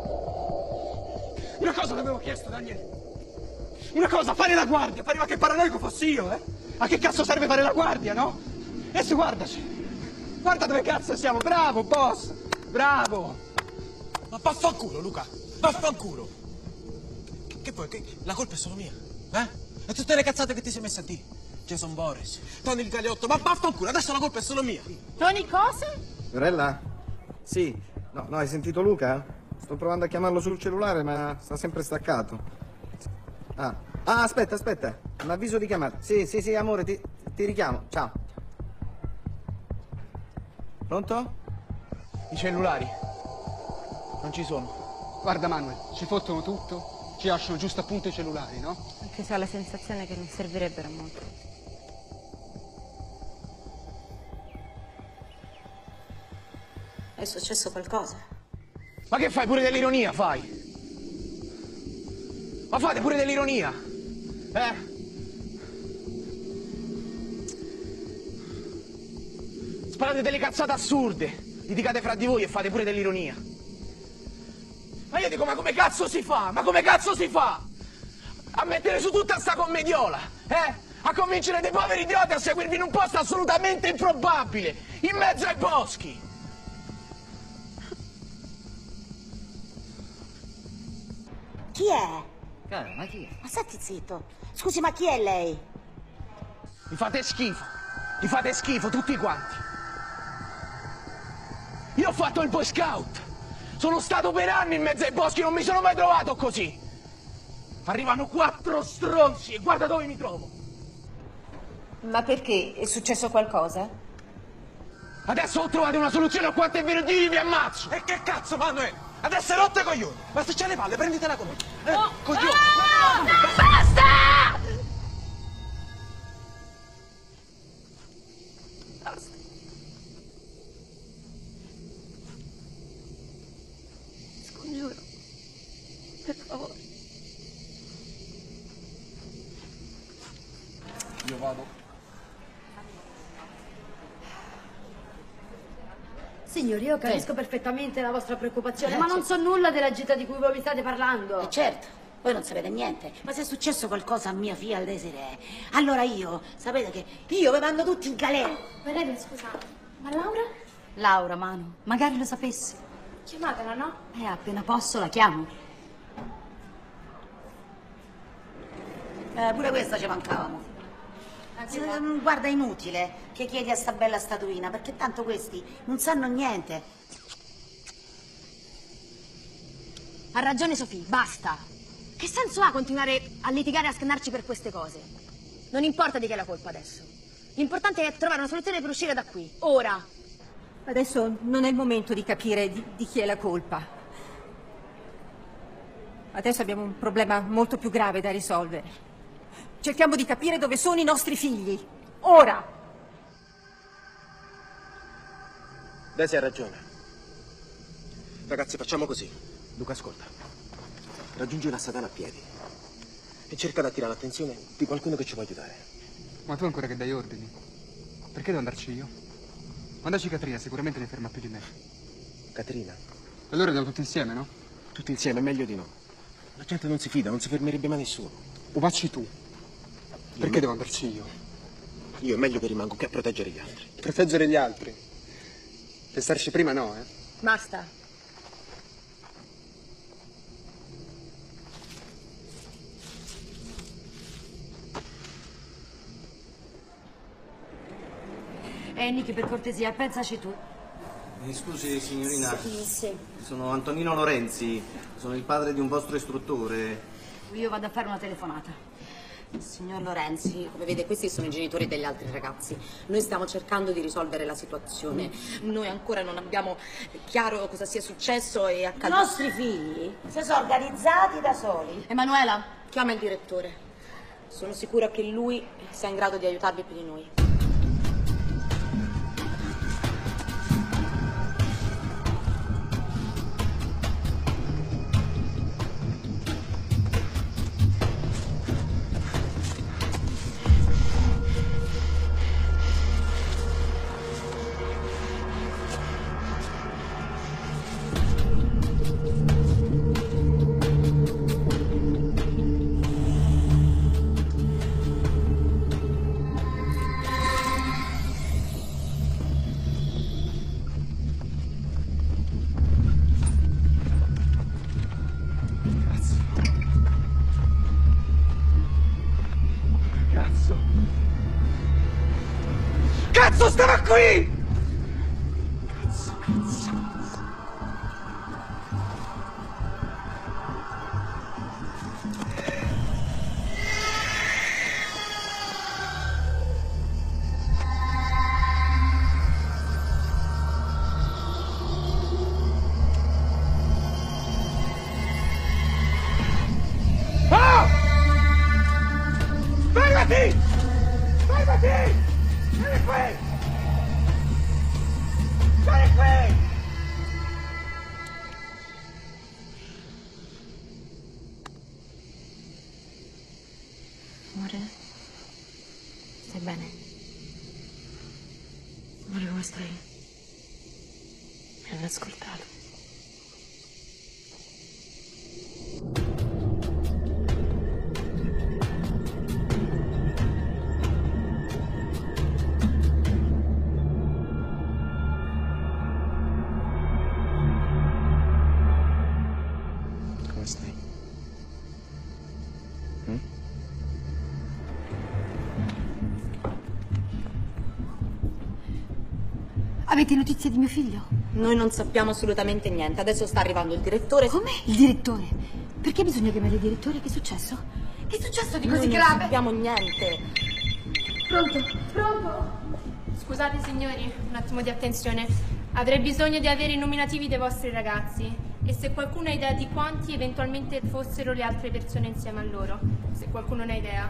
Una cosa l'avevo chiesto, Daniel. Una cosa, fare la guardia. Pareva che paranoico fossi io, eh? A che cazzo serve fare la guardia, no? Adesso guardaci. Guarda dove cazzo siamo. Bravo, boss. Bravo. Ma vaffanculo, Luca. Vaffanculo. Che poi, la colpa è solo mia, eh? E tutte le cazzate che ti sei messa a dire. Jason Boris, Tony il Galeotto, ma vaffanculo, adesso la colpa è solo mia. Tony cose? Fiorella? Sì. No, hai sentito Luca? Sto provando a chiamarlo sul cellulare, ma sta sempre staccato. Ah, aspetta. Un avviso di chiamata. Sì, amore, ti richiamo. Ciao. Pronto? I cellulari. Non ci sono. Guarda, Manuel, ci fottono tutto, ci lasciano giusto appunto i cellulari, no? Anche se ho la sensazione che non servirebbero molto. È successo qualcosa? Ma che fai? Pure dell'ironia fai? Ma fate pure dell'ironia? Sparate delle cazzate assurde, litigate fra di voi e fate pure dell'ironia. Ma io dico, ma come cazzo si fa? Ma come cazzo si fa? A mettere su tutta sta commediola, A convincere dei poveri idioti a seguirvi in un posto assolutamente improbabile, in mezzo ai boschi. Chi è? Ma chi è? Ma stai zitto. Scusi, ma chi è lei? Mi fate schifo tutti quanti. Io ho fatto il Boy Scout. Sono stato per anni in mezzo ai boschi, non mi sono mai trovato così. Arrivano 4 stronzi e guarda dove mi trovo. Ma perché? È successo qualcosa? Adesso ho trovato una soluzione a quanto è vero Dio vi ammazzo. E che cazzo, Manuel? Adesso è rotte coglioni. Ma se c'hai le palle, prenditela con me. Coglioni. Basta! Scongiuro. Per favore. Io vado. Signori, io capisco perfettamente la vostra preoccupazione, ma non so nulla della gita di cui voi mi state parlando. Certo, voi non sapete niente, ma se è successo qualcosa a mia figlia al Desiree, allora io, sapete che io vi mando tutti in galera. Vedete, scusate, ma Laura? Laura, Manu, magari lo sapessi. Chiamatela, no? Appena posso la chiamo. Pure questa ci mancavamo. Guarda, è inutile che chiedi a sta bella statuina, perché tanto questi non sanno niente. Ha ragione Sofì, basta. Che senso ha continuare a litigare e a scannarci per queste cose? Non importa di chi è la colpa adesso. L'importante è trovare una soluzione per uscire da qui, ora. Adesso non è il momento di capire di chi è la colpa. Adesso abbiamo un problema molto più grave da risolvere. Cerchiamo di capire dove sono i nostri figli. Ora! Daisy ha ragione. Ragazzi, facciamo così. Luca, ascolta. Raggiungi la Satana a piedi e cerca di attirare l'attenzione di qualcuno che ci può aiutare. Ma tu ancora che dai ordini? Perché devo andarci io? Mandaci Catrina, sicuramente ne ferma più di me. Caterina? Allora andiamo tutti insieme, no? Tutti insieme, meglio di no. La gente non si fida, non si fermerebbe mai nessuno. O vacci tu. Perché devo andarci io? Io è meglio che rimango che a proteggere gli altri. Proteggere gli altri? Pensarci prima no, eh? Basta. Nicky, per cortesia, pensaci tu. Mi scusi, signorina. Sì. Sono Antonino Lorenzi, sono il padre di un vostro istruttore. Io vado a fare una telefonata. Signor Lorenzi, come vede, questi sono i genitori degli altri ragazzi. Noi stiamo cercando di risolvere la situazione. Noi ancora non abbiamo chiaro cosa sia successo e accaduto. I nostri figli si sono organizzati da soli. Emanuela, chiama il direttore. Sono sicura che lui sia in grado di aiutarvi più di noi. Cazzo, stava qui! Oh! Fermati! Fermati! Vieni qui! Vieni qui! Amore, stai bene? Amore, come stai? Mi hanno ascoltato. Avete notizie di mio figlio? Noi non sappiamo assolutamente niente. Adesso sta arrivando il direttore. Come? Il direttore? Perché bisogna chiamare il direttore? Che è successo? Che è successo di così Noi grave? non sappiamo niente. Pronto? Pronto? Scusate signori, un attimo di attenzione. Avrei bisogno di avere i nominativi dei vostri ragazzi e se qualcuno ha idea di quanti eventualmente fossero le altre persone insieme a loro. Se qualcuno ne ha idea.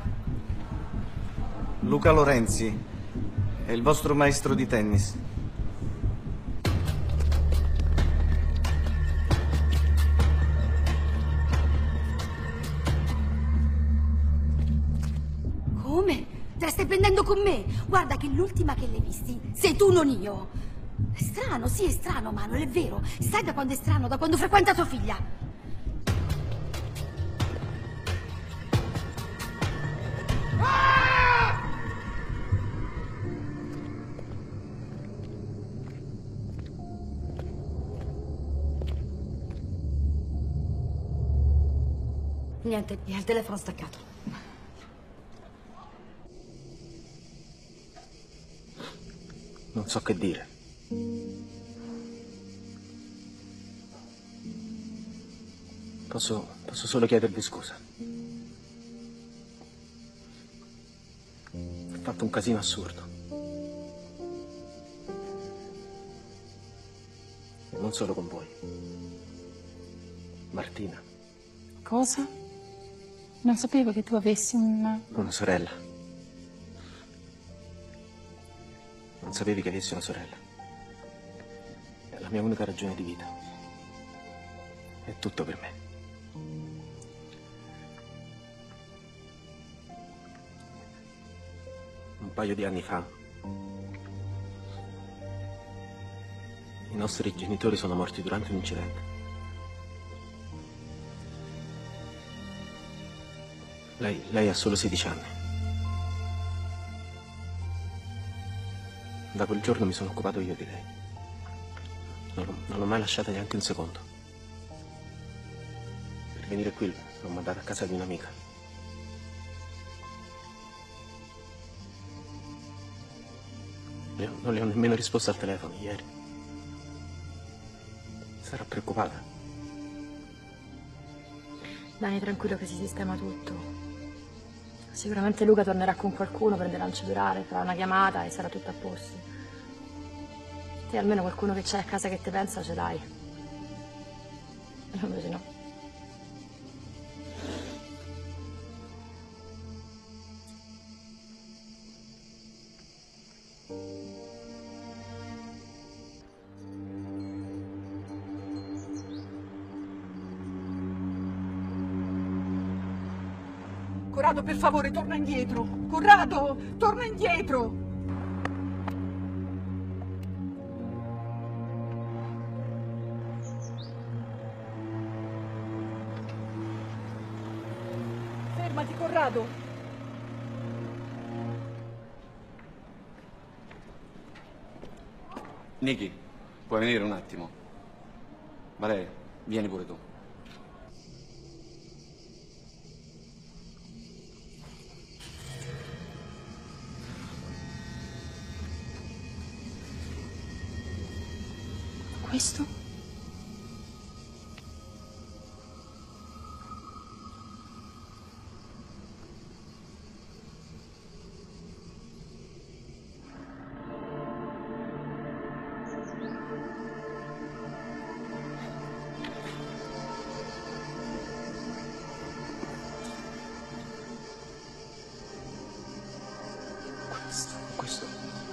Luca Lorenzi è il vostro maestro di tennis. Come? Te la stai prendendo con me? Guarda che l'ultima che l'hai visti sei tu, non io. È strano, sì, è strano, Manuel, è vero. Sai da quando è strano? Da quando frequenta tua figlia. Niente, è al telefono staccato. Non so che dire. Posso solo chiedervi scusa. Ho fatto un casino assurdo. E non solo con voi. Martina. Cosa? Non sapevo che tu avessi una sorella. Non sapevi che avessi una sorella. È la mia unica ragione di vita. È tutto per me. Un paio di anni fa i nostri genitori sono morti durante un incidente. Lei ha solo 16 anni. Da quel giorno mi sono occupato io di lei. Non l'ho mai lasciata neanche un secondo. Per venire qui l'ho mandata a casa di un'amica. Non le ho nemmeno risposto al telefono ieri. Sarà preoccupata. Dani, tranquillo che si sistema tutto. Sicuramente Luca tornerà con qualcuno, prenderà un cellulare, farà una chiamata e sarà tutto a posto. Te almeno qualcuno che c'è a casa che te pensa ce l'hai. Invece no. Corrado, per favore, torna indietro. Corrado, torna indietro. Fermati, Corrado. Nicky, puoi venire un attimo? Valeria, vieni pure tu. Questo? Questo.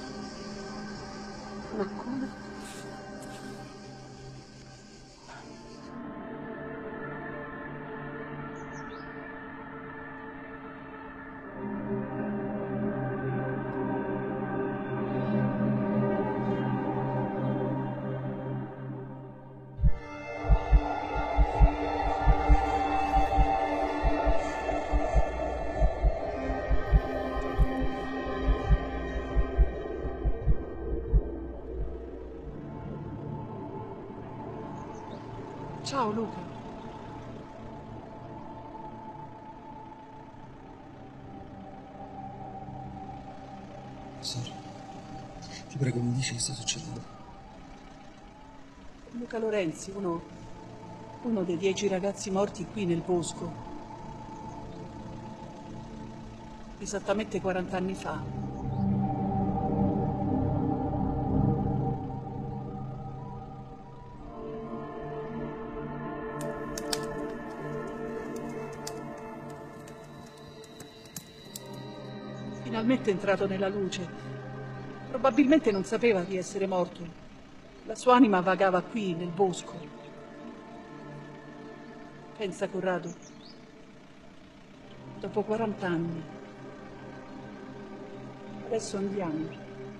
Ma come? Ciao, Luca. Sara, ti prego, mi dici che sta succedendo? Luca Lorenzi, uno dei 10 ragazzi morti qui nel bosco. Esattamente 40 anni fa. Finalmente è entrato nella luce. Probabilmente non sapeva di essere morto. La sua anima vagava qui, nel bosco. Pensa, Corrado, dopo 40 anni. Adesso andiamo.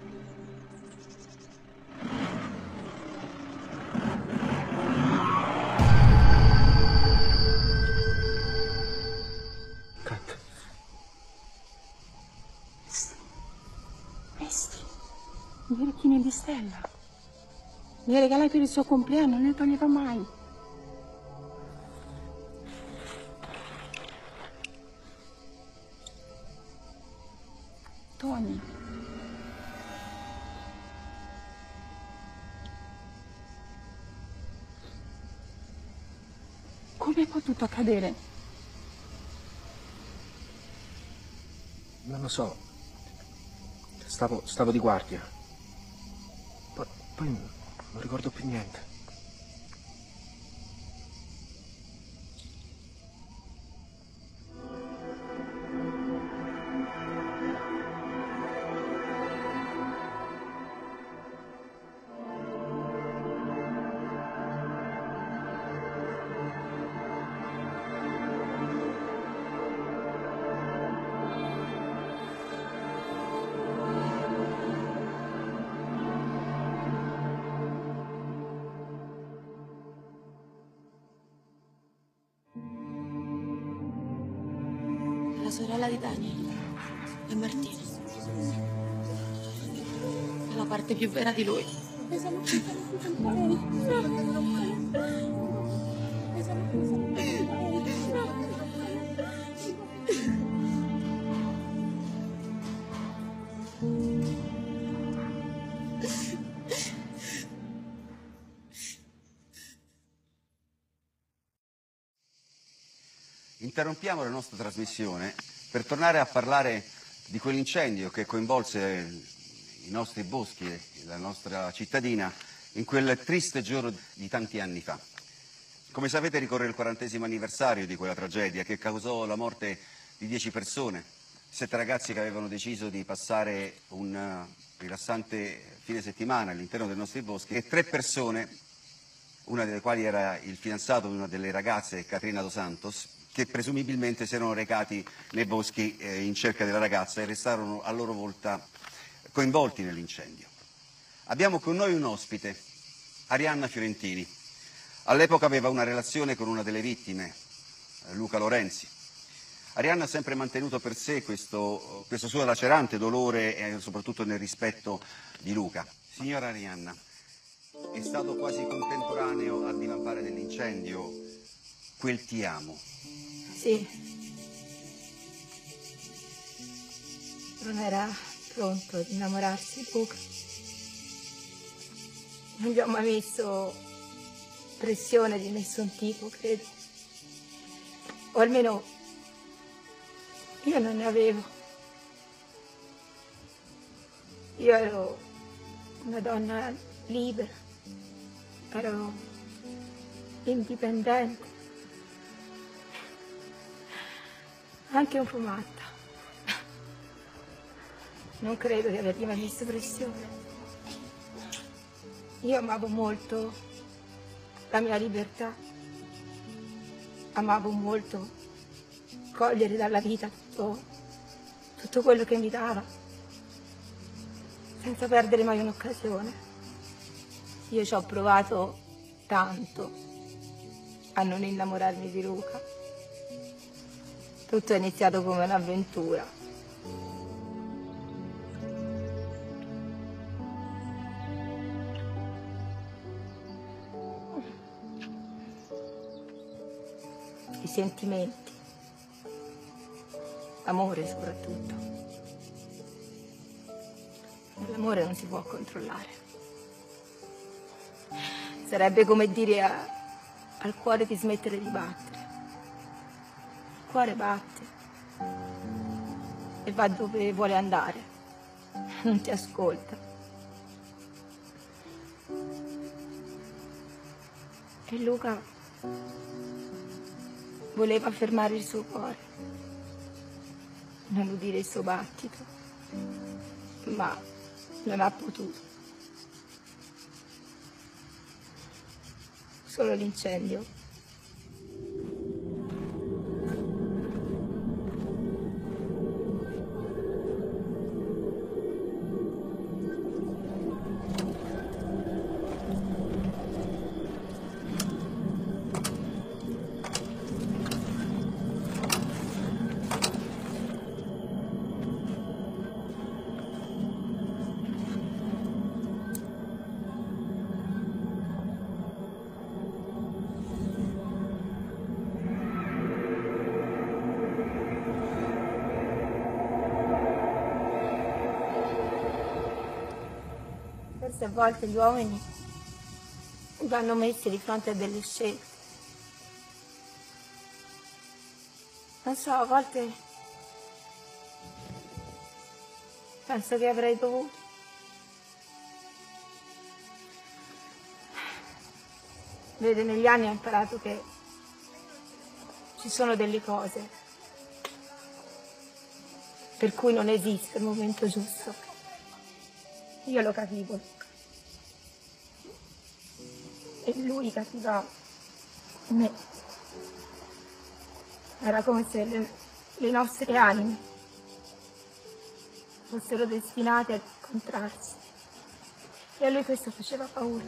Gli orecchini di Stella. Mi ha regalato per il suo compleanno, non ne toglieva mai. Tony. Come è potuto accadere? Non lo so. Stavo di guardia. Poi non ricordo più niente. La sorella di Daniel è Martina. È la parte più vera di lui. Interrompiamo la nostra trasmissione per tornare a parlare di quell'incendio che coinvolse i nostri boschi e la nostra cittadina in quel triste giorno di tanti anni fa. Come sapete, ricorre il 40° anniversario di quella tragedia che causò la morte di 10 persone, 7 ragazzi che avevano deciso di passare un rilassante fine settimana all'interno dei nostri boschi e 3 persone, una delle quali era il fidanzato di una delle ragazze, Catrina Dos Santos, che presumibilmente si erano recati nei boschi in cerca della ragazza e restarono a loro volta coinvolti nell'incendio. Abbiamo con noi un ospite, Arianna Fiorentini. All'epoca aveva una relazione con una delle vittime, Luca Lorenzi. Arianna ha sempre mantenuto per sé questo suo lacerante dolore e soprattutto nel rispetto di Luca. Signora Arianna, è stato quasi contemporaneo a divampare dell'incendio quel ti amo. Sì. Non era pronto ad innamorarsi di Luca. Non gli ho mai messo pressione di nessun tipo, credo. O almeno io non ne avevo. Io ero una donna libera, ero indipendente. Anche un po' matta. Non credo di avergli mai messo pressione. Io amavo molto la mia libertà. Amavo molto cogliere dalla vita tutto quello che mi dava, senza perdere mai un'occasione. Io ci ho provato tanto a non innamorarmi di Luca. Tutto è iniziato come un'avventura. I sentimenti, l'amore soprattutto. L'amore non si può controllare. sarebbe come dire al cuore di smettere di battere. Il cuore batte e va dove vuole andare, non ti ascolta. E Luca voleva fermare il suo cuore, non udire il suo battito, ma non ha potuto. Solo l'incendio. A volte gli uomini vanno messi di fronte a delle scelte. Non so, a volte penso che avrei dovuto. Vede, negli anni ho imparato che ci sono delle cose per cui non esiste il momento giusto. Io lo capivo. E lui capiva me. Era come se le nostre anime fossero destinate a incontrarsi. E a lui questo faceva paura.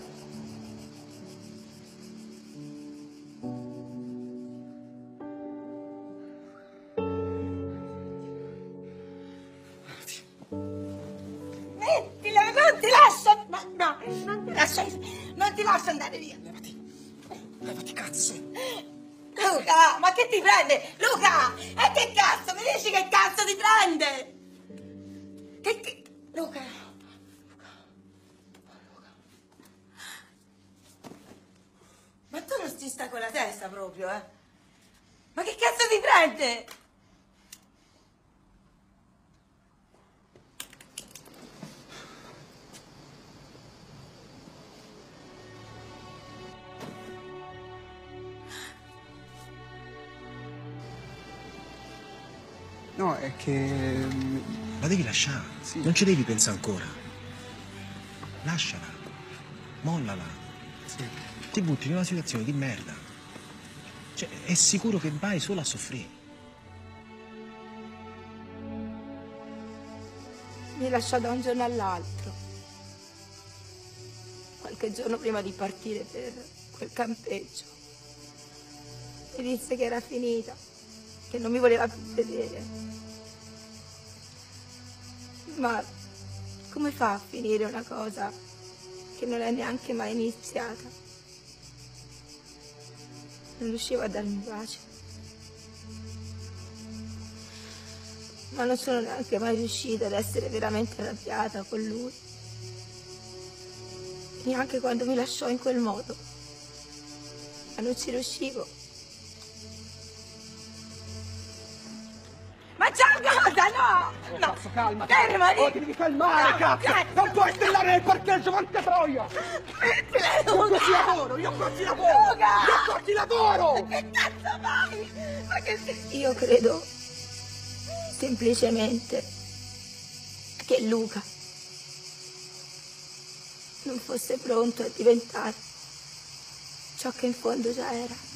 Mettila, non ti lascio! No, non ti lascio andare via. Levati, cazzo. Luca, ma che ti prende? Luca, e che cazzo? Mi dici che cazzo ti prende? Luca. Ma tu non ci stai con la testa proprio, eh? Ma che cazzo ti prende? No, è che... La devi lasciare, sì. Non ci devi pensare ancora. Lasciala, mollala. Sì. Ti butti in una situazione di merda. Cioè, è sicuro che vai solo a soffrire. Mi lasciò da un giorno all'altro. Qualche giorno prima di partire per quel campeggio. Mi disse che era finita, che non mi voleva più vedere. Ma come fa a finire una cosa che non è neanche mai iniziata? Non riuscivo a darmi pace. Ma non sono neanche mai riuscita ad essere veramente arrabbiata con lui. Neanche quando mi lasciò in quel modo. Ma non ci riuscivo. Ma c'è cosa, no! No, Cazzo, calma! fermati! Oh, ti devi calmare, cazzo! Non puoi strillare nel parcheggio, porca troia! Io così lavoro, io così lavoro! Luca! Io così lavoro! Che cazzo fai? Ma che sei? Io credo semplicemente che Luca non fosse pronto a diventare ciò che in fondo già era.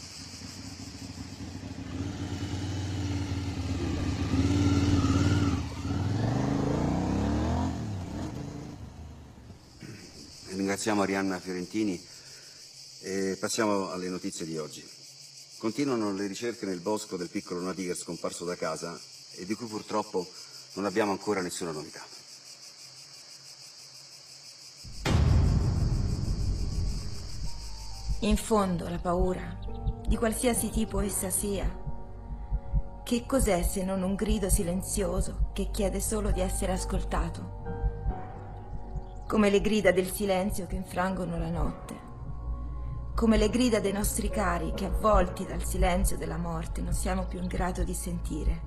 Ringraziamo Arianna Fiorentini e passiamo alle notizie di oggi. Continuano le ricerche nel bosco del piccolo Nadiger scomparso da casa e di cui purtroppo non abbiamo ancora nessuna novità. In fondo la paura, di qualsiasi tipo essa sia, che cos'è se non un grido silenzioso che chiede solo di essere ascoltato? Come le grida del silenzio che infrangono la notte, come le grida dei nostri cari che avvolti dal silenzio della morte non siamo più in grado di sentire,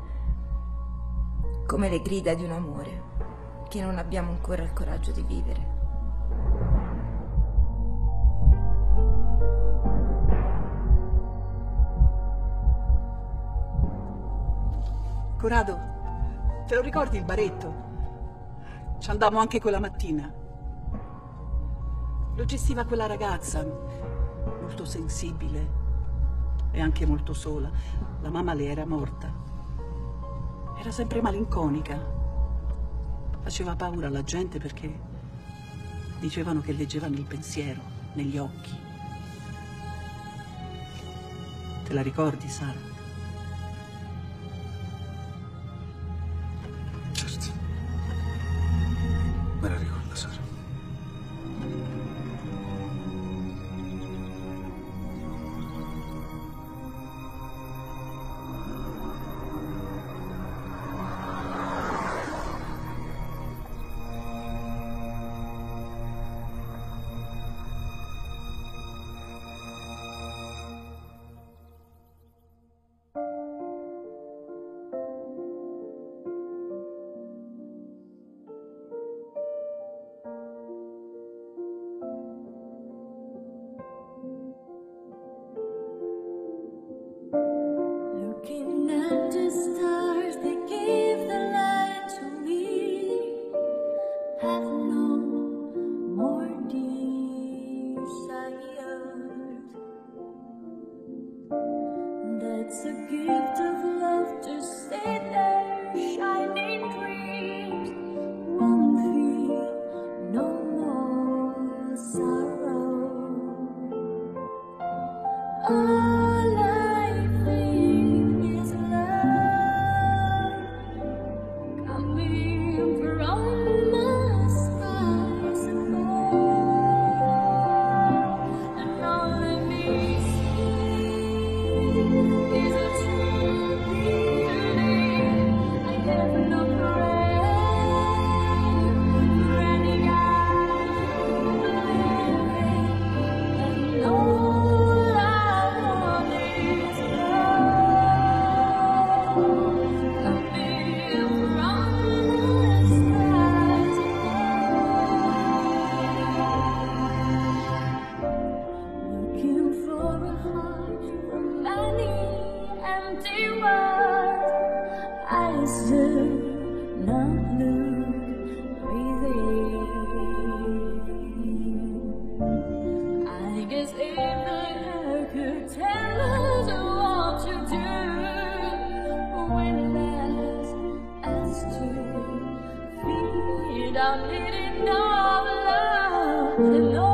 come le grida di un amore che non abbiamo ancora il coraggio di vivere. Corrado, te lo ricordi il baretto? Ci andammo anche quella mattina. Lo gestiva quella ragazza, molto sensibile e anche molto sola. La mamma le era morta. Era sempre malinconica. Faceva paura alla gente perché dicevano che leggevano il pensiero negli occhi. Te la ricordi, Sara? Me la ricordo, Sara. Looking at the stars, they gave the light to me. Have no more desire. That's a gift of love to stay there, shining dreams. Won't feel no more sorrow. All I feel is love coming from the skies above, and all let me see is a true belief. I have no prayer for any God who believes, and all I want is love coming from the skies above. Looking for a heart from many empty words. I still not look within. I guess if the air could tell us what to do, when last as to feed our needing of love, and